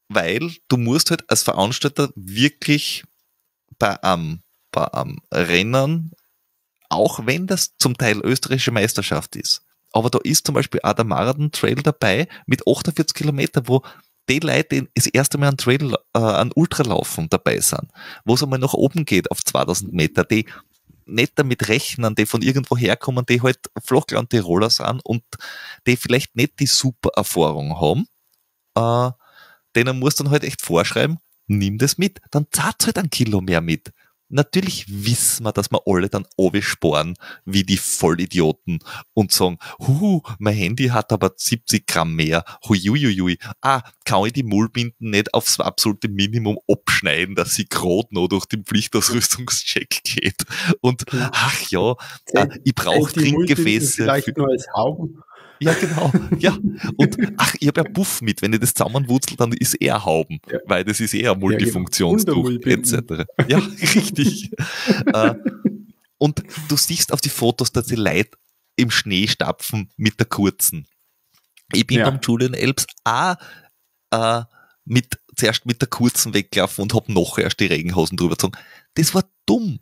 weil du musst halt als Veranstalter wirklich bei einem, bei einem Rennen, auch wenn das zum Teil österreichische Meisterschaft ist, aber da ist zum Beispiel auch der Marathon-Trail dabei mit achtundvierzig Kilometer, wo die Leute, die das erste Mal an Trail, äh, an Ultralaufen dabei sind, wo es einmal nach oben geht auf zweitausend Meter, die nicht damit rechnen, die von irgendwo herkommen, die halt Flachland-Tiroler sind und die vielleicht nicht die super Erfahrung haben, äh, denen muss dann halt echt vorschreiben, nimm das mit, dann zahlt halt ein Kilo mehr mit. Natürlich wissen wir, dass wir alle dann sparen wie die Vollidioten und sagen, hu, mein Handy hat aber siebzig Gramm mehr, huiuiui, ah, kann ich die Mullbinden nicht aufs absolute Minimum abschneiden, dass sie gerade noch durch den Pflichtausrüstungscheck geht. Und ach ja, äh, ich brauche Trinkgefäße. Vielleicht nur als Hauben. Ja, genau. Ja. Und ach, ich habe ja Puff mit. Wenn ich das zusammenwurzelt, dann ist eher Hauben, ja. Weil das ist eher ein Multifunktionstuch, ja, genau. et cetera. Ja, richtig. äh, und du siehst auf die Fotos, dass die Leute im Schnee stapfen mit der kurzen. Ich bin ja. beim Julian Elbs auch äh, mit, zuerst mit der kurzen weggelaufen und habe nachher erst die Regenhosen drüber gezogen. Das war dumm.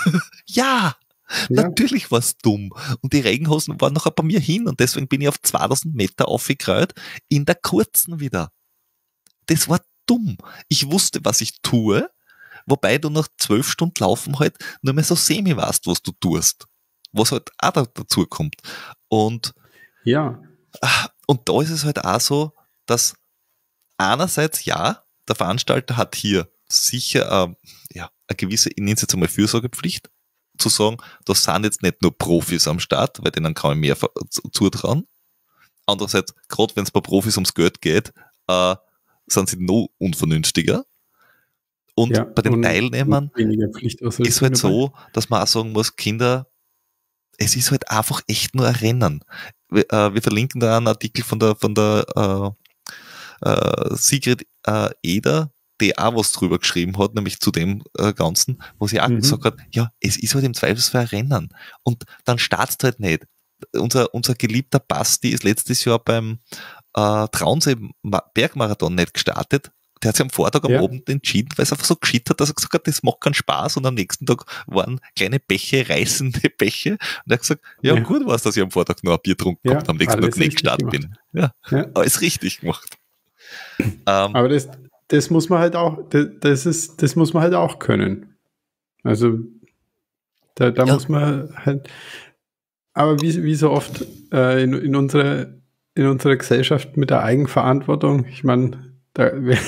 Ja. Ja. Natürlich war es dumm. Und die Regenhosen waren nachher bei mir hin und deswegen bin ich auf zweitausend Meter aufgekreuzt in der kurzen wieder. Das war dumm. Ich wusste, was ich tue, wobei du nach zwölf Stunden Laufen halt nur mehr so semi weißt, was du tust. Was halt auch da, dazu kommt. Und, ja. und da ist es halt auch so, dass einerseits, ja, der Veranstalter hat hier sicher äh, ja, eine gewisse, ich nenne es jetzt einmal Fürsorgepflicht, zu sagen, das sind jetzt nicht nur Profis am Start, weil denen kann ich mehr zutrauen. Andererseits, gerade wenn es bei Profis ums Geld geht, äh, sind sie noch unvernünftiger. Und ja, bei den und Teilnehmern ist halt so, dass man auch sagen muss, Kinder, es ist halt einfach echt nur ein Rennen. Wir, äh, wir verlinken da einen Artikel von der, von der äh, äh, Sigrid äh, Eder, die auch was drüber geschrieben hat, nämlich zu dem äh, Ganzen, wo sie auch mhm. gesagt hat, ja, es ist halt im Zweifelsfall ein Rennen. Und dann startst halt nicht. Unser, unser geliebter Basti ist letztes Jahr beim äh, Traunsee Bergmarathon nicht gestartet. Der hat sich am Vortag am ja. Abend entschieden, weil es einfach so geschieht hat, dass er gesagt hat, das macht keinen Spaß. Und am nächsten Tag waren kleine Bäche, reißende Bäche. Und er hat gesagt, ja, ja. gut war es, dass ich am Vortag noch ein Bier getrunken ja, habe und am nächsten Tag nicht gestartet bin. Ja, ja. Alles richtig gemacht. ähm, Aber das Das muss man halt auch, das ist, das muss man halt auch können. Also, da, da ja. muss man halt, aber wie, wie so oft äh, in, in, unserer, in unserer Gesellschaft mit der Eigenverantwortung, ich meine, da, wir,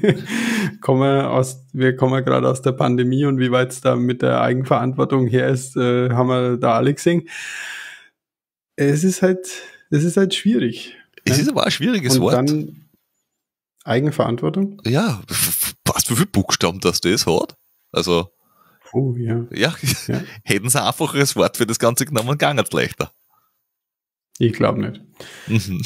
kommen aus, wir kommen gerade aus der Pandemie und wie weit es da mit der Eigenverantwortung her ist, äh, haben wir da alle gesehen. Es ist halt, es ist halt schwierig. Es ja? ist aber ein schwieriges und Wort. Dann, Eigenverantwortung? Ja, was, wie viele Buchstaben das das hat? Also, oh, ja. Ja, ja. Hätten sie ein einfacheres Wort für das Ganze genommen, ging es leichter. Ich glaube nicht. Mhm.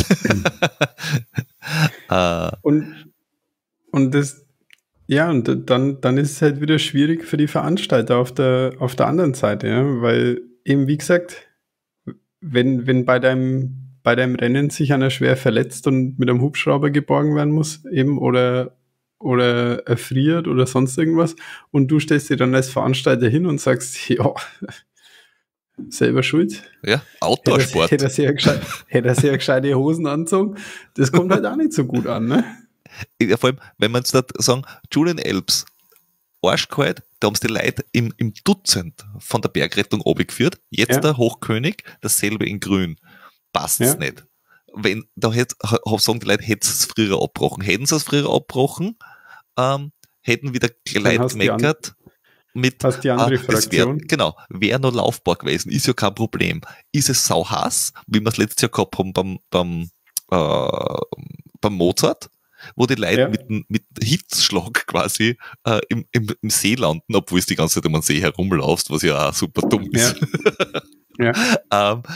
und, und das, ja, und dann, dann ist es halt wieder schwierig für die Veranstalter auf der, auf der anderen Seite, ja, weil eben, wie gesagt, wenn, wenn bei deinem bei deinem Rennen sich einer schwer verletzt und mit einem Hubschrauber geborgen werden muss, eben, oder, oder erfriert oder sonst irgendwas, und du stellst dir dann als Veranstalter hin und sagst, ja, selber schuld. Ja, Outdoor-Sport. Hätte er sehr gescheit, hätte er sehr gescheite Hosen anzogen. Das kommt halt auch nicht so gut an, ne? Ja, vor allem, wenn wir jetzt da sagen, Julian Elbs, arschkalt, da haben sie die Leute im, im Dutzend von der Bergrettung runtergeführt, jetzt ja. der Hochkönig, dasselbe in grün. Passt es ja. nicht. Wenn, da hätt, sagen die Leute, hätten sie es früher abgebrochen. Hätten sie es früher abgebrochen, ähm, hätten wieder Leute gemeckert mit, hast die andere ah, Fraktion. Wär, genau, wäre noch laufbar gewesen, ist ja kein Problem. Ist es sauhass, wie wir es letztes Jahr gehabt haben beim, beim, äh, beim Mozart, wo die Leute ja. mit, mit Hitzschlag quasi äh, im, im, im See landen, obwohl es die ganze Zeit um den See herumlaufst, was ja auch super dumm ist. Ja. ja. ähm,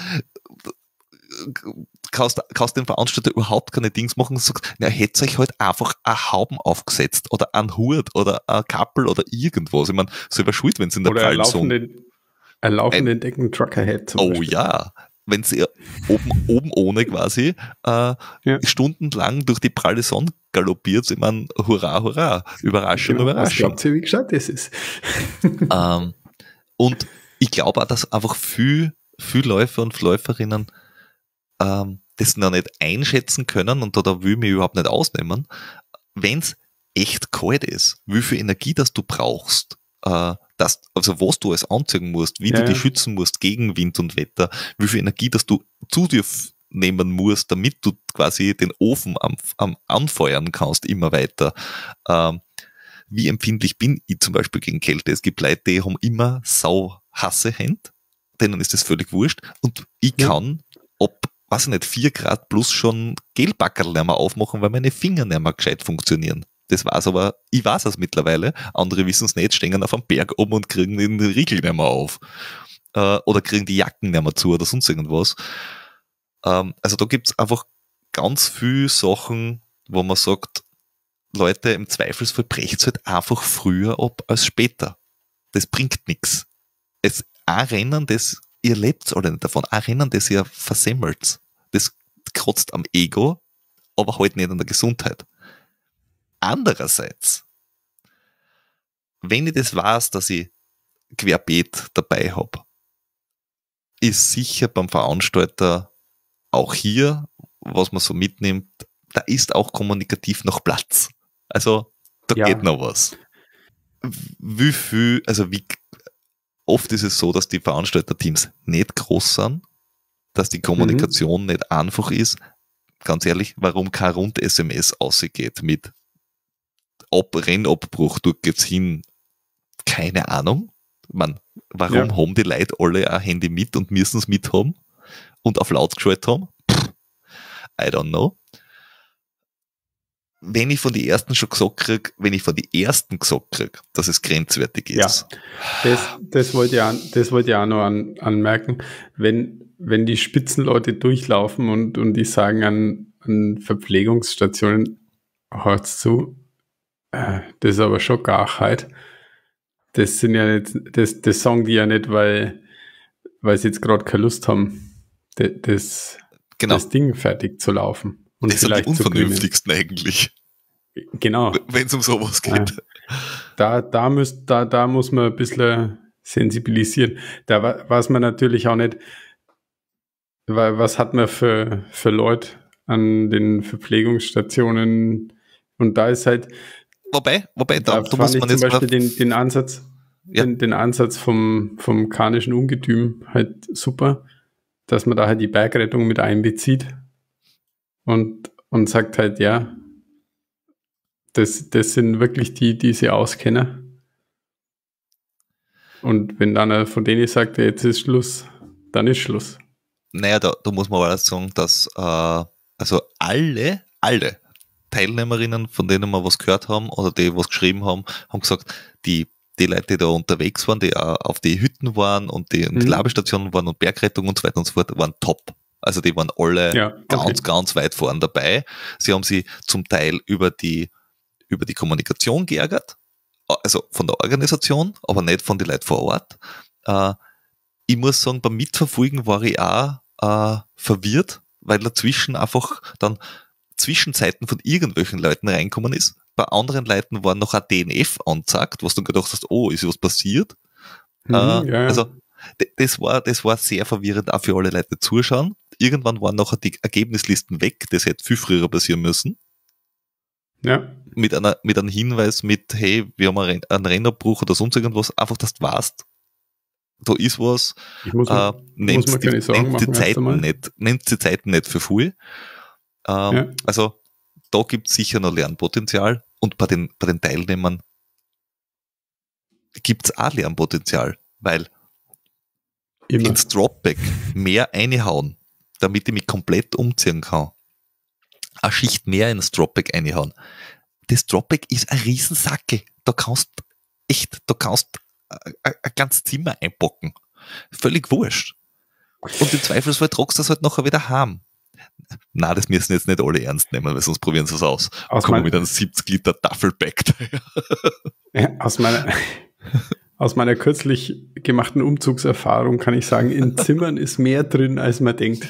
kannst, kannst den Veranstalter überhaupt keine Dings machen und sagst, na, hättet euch halt einfach ein Hauben aufgesetzt oder ein Hut oder ein Kappel oder irgendwas. Ich meine, selber schuld, wenn es in der Prallen so ein laufenden Decken-Trucker-Head zum Oh Beispiel. ja, wenn sie oben, oben ohne quasi äh, Ja. stundenlang durch die pralle Sonne galoppiert, ich meine, hurra, hurra, Überraschung, Genau, was Überraschung. glaubt ihr, wie gescheit das ist? Ähm, und ich glaube auch, dass einfach viel, viel Läufer und Läuferinnen ähm, das noch nicht einschätzen können, und da, da will ich mich überhaupt nicht ausnehmen, wenn es echt kalt ist, wie viel Energie das du brauchst, äh, das, also was du alles anziehen musst, wie Ja, du dich ja. schützen musst gegen Wind und Wetter, wie viel Energie das du zu dir f- nehmen musst, damit du quasi den Ofen am, am anfeuern kannst, immer weiter. Ähm, wie empfindlich bin ich zum Beispiel gegen Kälte? Es gibt Leute, die haben immer sau hasse Hände, denen ist das völlig wurscht, und ich Ja. kann ob, weiß ich nicht, vier Grad plus schon Gelbackerl nicht mehr aufmachen, weil meine Finger nicht mehr gescheit funktionieren. Das war's aber, ich weiß es mittlerweile, andere wissen es nicht, stehen auf einem Berg oben und kriegen den Riegel nicht mehr auf. Äh, oder kriegen die Jacken nicht mehr zu oder sonst irgendwas. Ähm, also da gibt's einfach ganz viele Sachen, wo man sagt, Leute, im Zweifelsfall brecht's halt einfach früher ab als später. Das bringt nichts. Es ein Rennen, das, ihr lebt alle nicht davon, ein Rennen, das ihr versemmelt. Das kratzt am Ego, aber halt nicht an der Gesundheit. Andererseits, wenn ich das weiß, dass ich querbeet dabei habe, ist sicher beim Veranstalter auch hier, was man so mitnimmt, da ist auch kommunikativ noch Platz. Also da Ja. geht noch was. Wie viel, also wie oft ist es so, dass die Veranstalterteams nicht groß sind, dass die Kommunikation Mhm. nicht einfach ist. Ganz ehrlich, warum kein Rund-S M S ausgeht mit Ab Rennabbruch, dort geht's hin, keine Ahnung. Man, warum Ja. haben die Leute alle ein Handy mit und müssen es mit haben und auf laut geschaltet haben? Pff, I don't know. Wenn ich von den ersten schon gesagt krieg, wenn ich von den ersten gesagt krieg, dass es grenzwertig Ja. ist. Das, das wollte ich auch, das wollte ich auch noch an, anmerken. Wenn, wenn die Spitzenleute durchlaufen und, und die sagen an, an Verpflegungsstationen, hört's zu, äh, das ist aber schon Garheit. Das sind ja nicht, das, das sagen die ja nicht, weil, weil sie jetzt gerade keine Lust haben, das, das, Genau. das Ding fertig zu laufen. Und Das sind die vielleicht zu gewinnen. unvernünftigsten eigentlich, Genau. wenn es um sowas geht. Da, da, müsst, da, da muss man ein bisschen sensibilisieren. Da wa- weiß man natürlich auch nicht, wa- was hat man für, für Leute an den Verpflegungsstationen. Und da ist halt, Wobei, wobei, da da, da muss fand ich man zum jetzt Beispiel mal, den, den Ansatz, Ja. den, den Ansatz vom, vom karnischen Ungetüm halt super, dass man da halt die Bergrettung mit einbezieht und, und sagt halt, ja, das, das sind wirklich die, die sie auskennen. Und wenn dann einer von denen sagt, jetzt ist Schluss, dann ist Schluss. naja, da, da muss man aber sagen, dass äh, also alle, alle Teilnehmerinnen, von denen wir was gehört haben oder die was geschrieben haben, haben gesagt, die, die Leute, die da unterwegs waren, die auch auf die Hütten waren und die in die Mhm. Labestationen waren und Bergrettung und so weiter und so fort, waren top. Also die waren alle Ja, okay. ganz, ganz weit vorn dabei. Sie haben sich zum Teil über die, über die Kommunikation geärgert, also von der Organisation, aber nicht von den Leuten vor Ort. Äh, ich muss sagen, beim Mitverfolgen war ich auch äh, verwirrt, weil dazwischen einfach dann Zwischenzeiten von irgendwelchen Leuten reinkommen ist. Bei anderen Leuten war noch ein D N F angezeigt, was du gedacht hast, oh, ist was passiert? Mhm, äh, ja, ja. Also d- das war, das war sehr verwirrend auch für alle Leute, die zuschauen. Irgendwann waren nachher die Ergebnislisten weg, das hätte viel früher passieren müssen. ja. Mit einer, mit einem Hinweis mit, hey, wir haben einen Renn- einen Rennabbruch oder sonst irgendwas, einfach, dass du weißt, da ist was, Ich muss, äh, mir- nehmt mir die, keine Sorgen nehmt die machen erst Zeiten einmal. nicht, nehmt die Zeiten nicht für viel. Ähm, Ja. Also, da gibt es sicher noch Lernpotenzial und bei den, bei den Teilnehmern gibt es auch Lernpotenzial, weil immer. ins Dropback mehr reinhauen, damit ich mich komplett umziehen kann. Eine Schicht mehr ins Dropback reinhauen. Das Dropback ist ein Riesensacke. Da kannst echt, da kannst ein, ein ganzes Zimmer einpacken. Völlig wurscht. Und im Zweifelsfall tragst du das halt nachher wieder heim. Na, das müssen jetzt nicht alle ernst nehmen, weil sonst probieren sie es aus. Aus Kommen mein- mit einem siebzig Liter Duffelbag daher. Ja, aus, meiner, aus meiner kürzlich gemachten Umzugserfahrung kann ich sagen, in Zimmern ist mehr drin, als man denkt.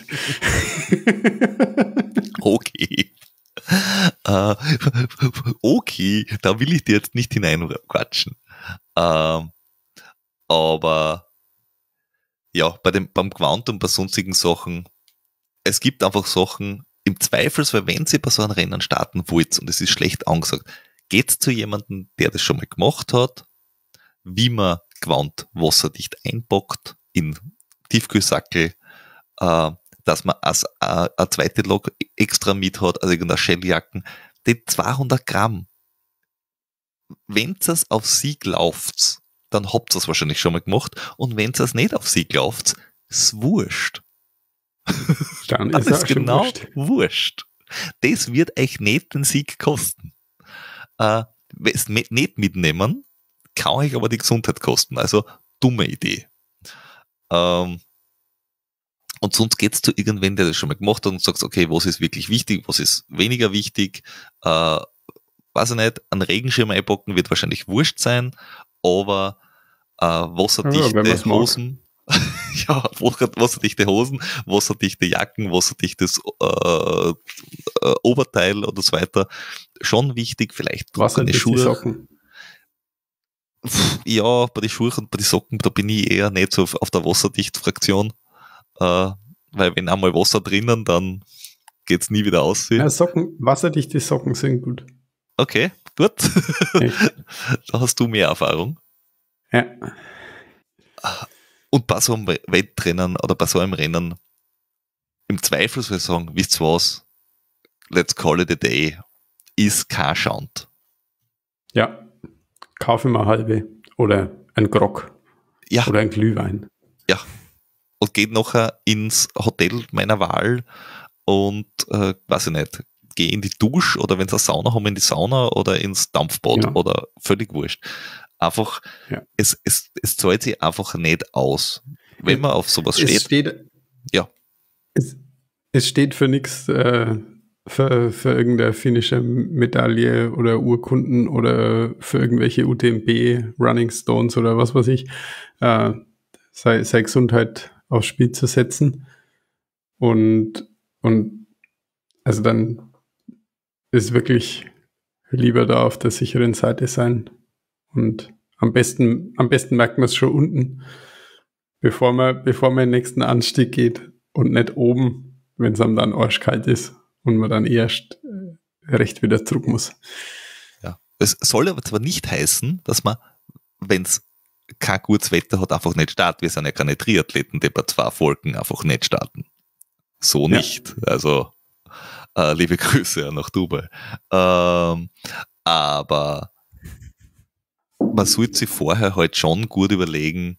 Okay. Äh, okay, da will ich dir jetzt nicht hineinquatschen. Ähm, aber ja, bei dem, beim Quantum, bei sonstigen Sachen, es gibt einfach Sachen, im Zweifelsfall, wenn Sie bei so einem Rennen starten wollt und es ist schlecht angesagt, geht's zu jemandem, der das schon mal gemacht hat, wie man Quant wasserdicht einpackt in Tiefkühlsackel, äh, dass man als, äh, eine zweite Log extra mit hat, also irgendeine Shelljacken, die zweihundert Gramm. Wenn es auf Sie lauft, dann habt ihr es wahrscheinlich schon mal gemacht, und wenn es nicht auf Sie lauft, ist wurscht. Dann Das ist ist auch schon genau wurscht. wurscht. Das wird euch nicht den Sieg kosten. Äh, es nicht mitnehmen, kann euch aber die Gesundheit kosten. Also dumme Idee. Ähm, und sonst geht's zu irgendwen, der das schon mal gemacht hat und sagt, okay, was ist wirklich wichtig, was ist weniger wichtig. Äh, weiß ich nicht, ein Regenschirm einpacken wird wahrscheinlich wurscht sein, aber äh, wasserdichte Ja, wenn man's mag. Hosen, ja, wasserdichte Hosen, wasserdichte Jacken, wasserdichtes äh, äh, Oberteil oder so weiter, schon wichtig, vielleicht trockene Wasserdichte Schuhe. Socken. Pff, Ja, bei den Schuhen und bei den Socken, da bin ich eher nicht so auf auf der Wasserdicht-Fraktion, äh, weil wenn einmal Wasser drinnen, dann geht's nie wieder aus. Ja, Socken, wasserdichte Socken sind gut. Okay, gut. Echt? Da hast du mehr Erfahrung. Ja. Und bei so einem Wettrennen oder bei so einem Rennen im Zweifelsfall sagen, wisst ihr was, let's call it a day, ist kein Schand. Ja. Kaufe mal halbe. Oder ein Grog. Ja, Oder ein Glühwein. ja. Und geht nachher ins Hotel meiner Wahl und, äh, weiß ich nicht, geh in die Dusche oder wenn sie eine Sauna haben, in die Sauna oder ins Dampfbad Ja. oder völlig wurscht. Einfach, Ja. es, es, es zahlt sich einfach nicht aus. Wenn man auf sowas Es steht, steht, ja. es, es steht für nichts, äh, für, für irgendeine finnische Medaille oder Urkunden oder für irgendwelche U T M B, Running Stones oder was weiß ich, äh, sei, sei Gesundheit aufs Spiel zu setzen. Und, und also dann ist wirklich lieber da auf der sicheren Seite sein. Und am besten, am besten merkt man es schon unten, bevor man, bevor man den nächsten Anstieg geht und nicht oben, wenn es einem dann arschkalt ist und man dann erst äh, recht wieder zurück muss. Ja. Es soll aber zwar nicht heißen, dass man, wenn es kein gutes Wetter hat, einfach nicht startet. Wir sind ja keine Triathleten, die bei zwei Wolken einfach nicht starten. So Ja. nicht. Also, äh, liebe Grüße nach Dubai. Ähm, aber man sollte sich vorher halt schon gut überlegen,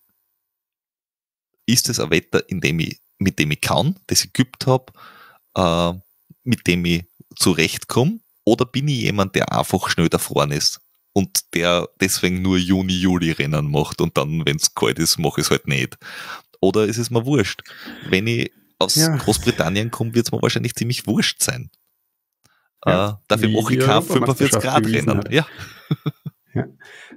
ist es ein Wetter, in dem ich, mit dem ich kann, das ich geübt habe, äh, mit dem ich zurechtkomme, oder bin ich jemand, der einfach schnell da vorne ist und der deswegen nur Juni, Juli Rennen macht und dann, wenn es kalt ist, mache ich es halt nicht. Oder ist es mir wurscht? Wenn ich aus Ja. Großbritannien komme, wird es mir wahrscheinlich ziemlich wurscht sein. Ja, äh, dafür wie mache ich die kein fünfundvierzig Europameisterschaft Grad bewiesen Rennen. hat. Ja. Ja.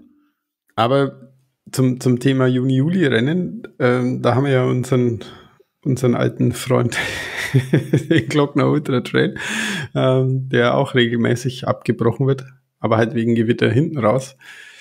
Aber zum, zum Thema Juni-Juli-Rennen, ähm, da haben wir ja unseren, unseren alten Freund, den Glockner Ultra Trail, ähm, der auch regelmäßig abgebrochen wird, aber halt wegen Gewitter hinten raus.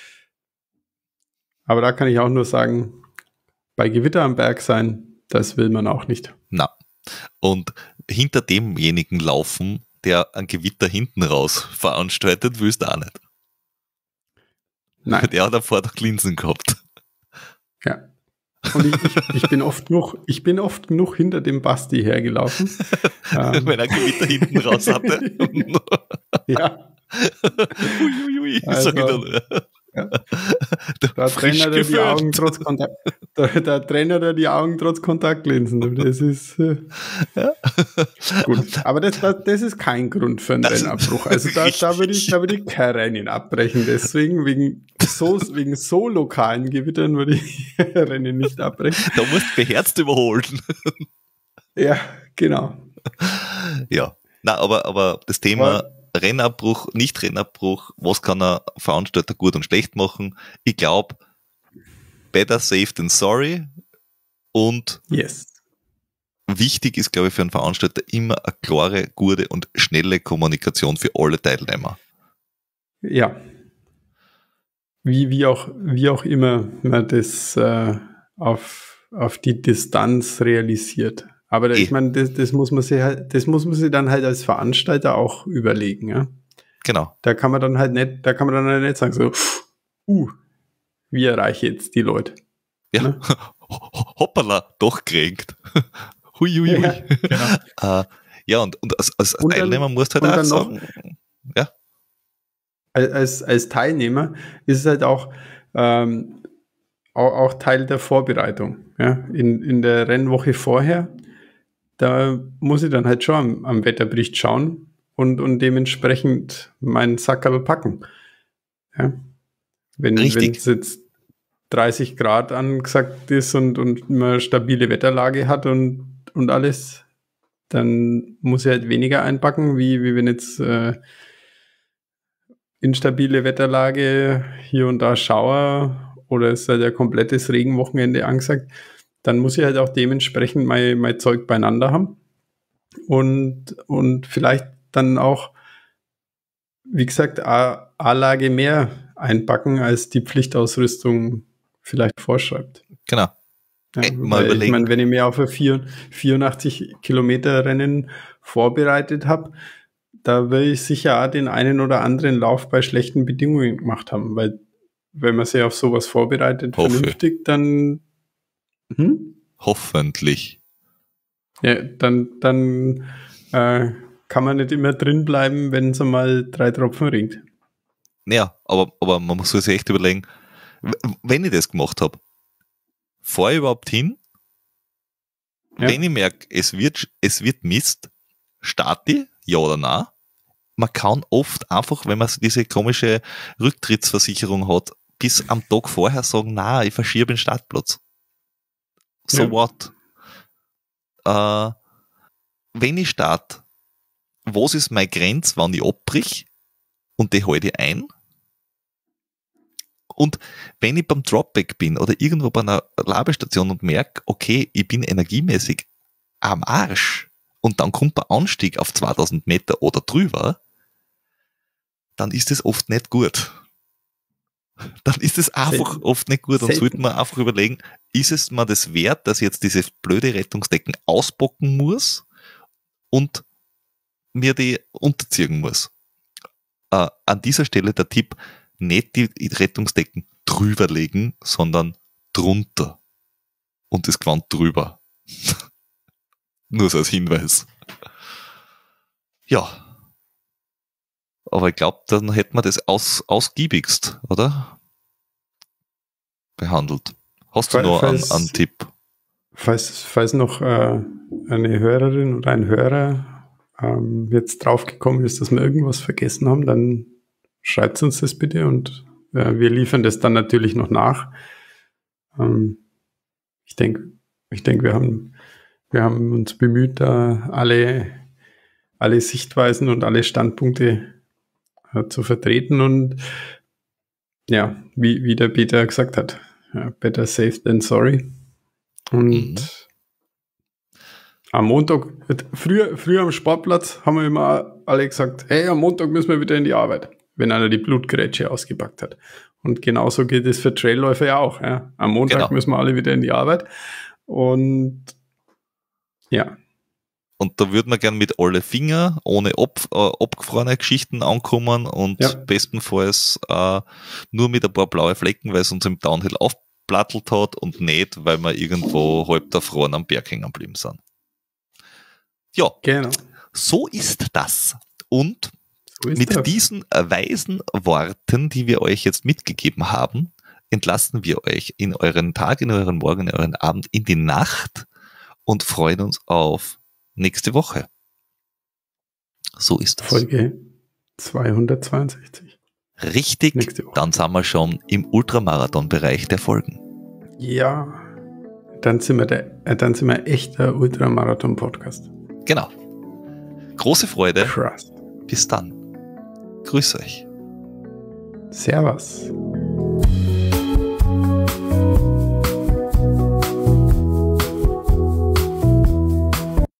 Aber da kann ich auch nur sagen, bei Gewitter am Berg sein, das will man auch nicht. Na. Und hinter demjenigen laufen, der ein Gewitter hinten raus veranstaltet, willst du auch nicht. Nein. Der hat am Vortag Linsen gehabt. Ja. Und ich, ich, ich bin oft genug, ich bin oft genug hinter dem Basti hergelaufen. ähm, Wenn er ein Gewitter hinten raus hatte. ja. Uiuiui, ui, Also, sag ich dann. ja. Der Da frisch trennen er die gefüllt. Augen trotz Kontakt. Da, da trennen er die Augen trotz Kontaktlinsen. Du, Das ist äh, Ja. gut. Aber das, das, das ist kein Grund für einen Das ist Rennabbruch. Also da, da würde ich, da würde ich kein Rennen abbrechen. Deswegen wegen so, wegen so lokalen Gewittern würde ich Rennen nicht abbrechen. Da musst du beherzt überholen. Ja, genau. Ja. Na, aber, aber das Thema Aber- Rennabbruch, Nicht-Rennabbruch, was kann ein Veranstalter gut und schlecht machen? Ich glaube, better safe than sorry. Und Yes. wichtig ist, glaube ich, für einen Veranstalter immer eine klare, gute und schnelle Kommunikation für alle Teilnehmer. Ja. Wie, wie, auch, wie auch immer man das äh, auf, auf die Distanz realisiert. Aber Eh. ich meine, das, das muss man sich halt, das muss man sich dann halt als Veranstalter auch überlegen, ja. Genau. Da kann man dann halt nicht, da kann man dann halt nicht sagen, so, uh, wie erreiche ich jetzt die Leute? Ja. Ne? Hoppala, doch kränkt. Hui, hui, hui. Ja, genau. äh, ja, und, und als, als Und dann- Teilnehmer musst du und halt auch dann noch- sagen, ja, Als, als Teilnehmer ist es halt auch, ähm, auch, auch Teil der Vorbereitung. Ja? In, in der Rennwoche vorher, da muss ich dann halt schon am, am Wetterbericht schauen und, und dementsprechend meinen Sackerl packen. Ja? Wenn Richtig. es jetzt dreißig Grad angesagt ist und, und man eine stabile Wetterlage hat und, und alles, dann muss ich halt weniger einpacken, wie, wie wenn jetzt äh, instabile Wetterlage, hier und da Schauer oder es ist halt ein komplettes Regenwochenende angesagt, dann muss ich halt auch dementsprechend mein, mein Zeug beieinander haben und, und vielleicht dann auch, wie gesagt, A- A-Lage mehr einpacken, als die Pflichtausrüstung vielleicht vorschreibt. genau. Ja, Äh, mal weil ich überlegen. meine, wenn ich mir auf ein vier- vierundachtzig Kilometer Rennen vorbereitet habe, da will ich sicher auch den einen oder anderen Lauf bei schlechten Bedingungen gemacht haben, weil wenn man sich auf sowas vorbereitet, Hoffe. vernünftig, dann hm? Hoffentlich. ja, dann, dann äh, kann man nicht immer drin bleiben, wenn es einmal drei Tropfen regnet. Ja, aber, aber man muss sich echt überlegen, w- wenn ich das gemacht habe, fahre ich überhaupt hin? Ja. Wenn ich merke, es wird, es wird Mist, starte ich, ja oder nein? Man kann oft einfach, wenn man diese komische Rücktrittsversicherung hat, bis am Tag vorher sagen, na, ich verschiebe den Startplatz. So Ja. what? Äh, wenn ich starte, was ist meine Grenze, wann ich abbrich und die halte ich ein? Und wenn ich beim Dropback bin oder irgendwo bei einer Labestation und merke, okay, ich bin energiemäßig am Arsch und dann kommt der Anstieg auf zweitausend Meter oder drüber, dann ist es oft nicht gut. Dann ist es einfach Selten. oft nicht gut und Selten. sollte man einfach überlegen, ist es mir das wert, dass ich jetzt diese blöde Rettungsdecken ausbocken muss und mir die unterziehen muss. Äh, an dieser Stelle der Tipp, nicht die Rettungsdecken drüber legen, sondern drunter. Und das Gewand drüber. Nur so als Hinweis. Ja. Aber ich glaube, dann hätten wir das aus, ausgiebigst, oder? Behandelt. Hast du Fall- noch einen, falls- einen Tipp? Falls, falls noch äh, eine Hörerin oder ein Hörer ähm, jetzt draufgekommen ist, dass wir irgendwas vergessen haben, dann schreibt uns das bitte und äh, wir liefern das dann natürlich noch nach. Ähm, ich denke, ich denke, wir haben, wir haben uns bemüht, da alle, alle Sichtweisen und alle Standpunkte äh, zu vertreten und ja, wie, wie der Peter gesagt hat, ja, better safe than sorry. Und Mhm. am Montag, früher, früher am Sportplatz haben wir immer alle gesagt, hey, am Montag müssen wir wieder in die Arbeit, wenn einer die Blutgrätsche ausgepackt hat. Und genauso geht es für Trailläufer ja auch. Ja. Am Montag Genau. müssen wir alle wieder in die Arbeit. Und ja, Und da würde man gern mit alle Finger, ohne ab, äh, abgefrorene Geschichten ankommen und Ja. bestenfalls äh, nur mit ein paar blaue Flecken, weil es uns im Downhill aufplattelt hat und nicht, weil wir irgendwo halb erfroren am Berg hängen geblieben sind. Ja, genau. so ist das. Und So ist mit das. diesen äh, weisen Worten, die wir euch jetzt mitgegeben haben, entlassen wir euch in euren Tag, in euren Morgen, in euren Abend, in die Nacht und freuen uns auf nächste Woche. So ist das. Folge zweihundertzweiundsechzig. Richtig, Nächste Woche. dann sind wir schon im Ultramarathon-Bereich der Folgen. Ja, dann sind wir, der, äh, dann sind wir echter Ultramarathon-Podcast. Genau. Große Freude. Krass. Bis dann. Grüß euch. Servus.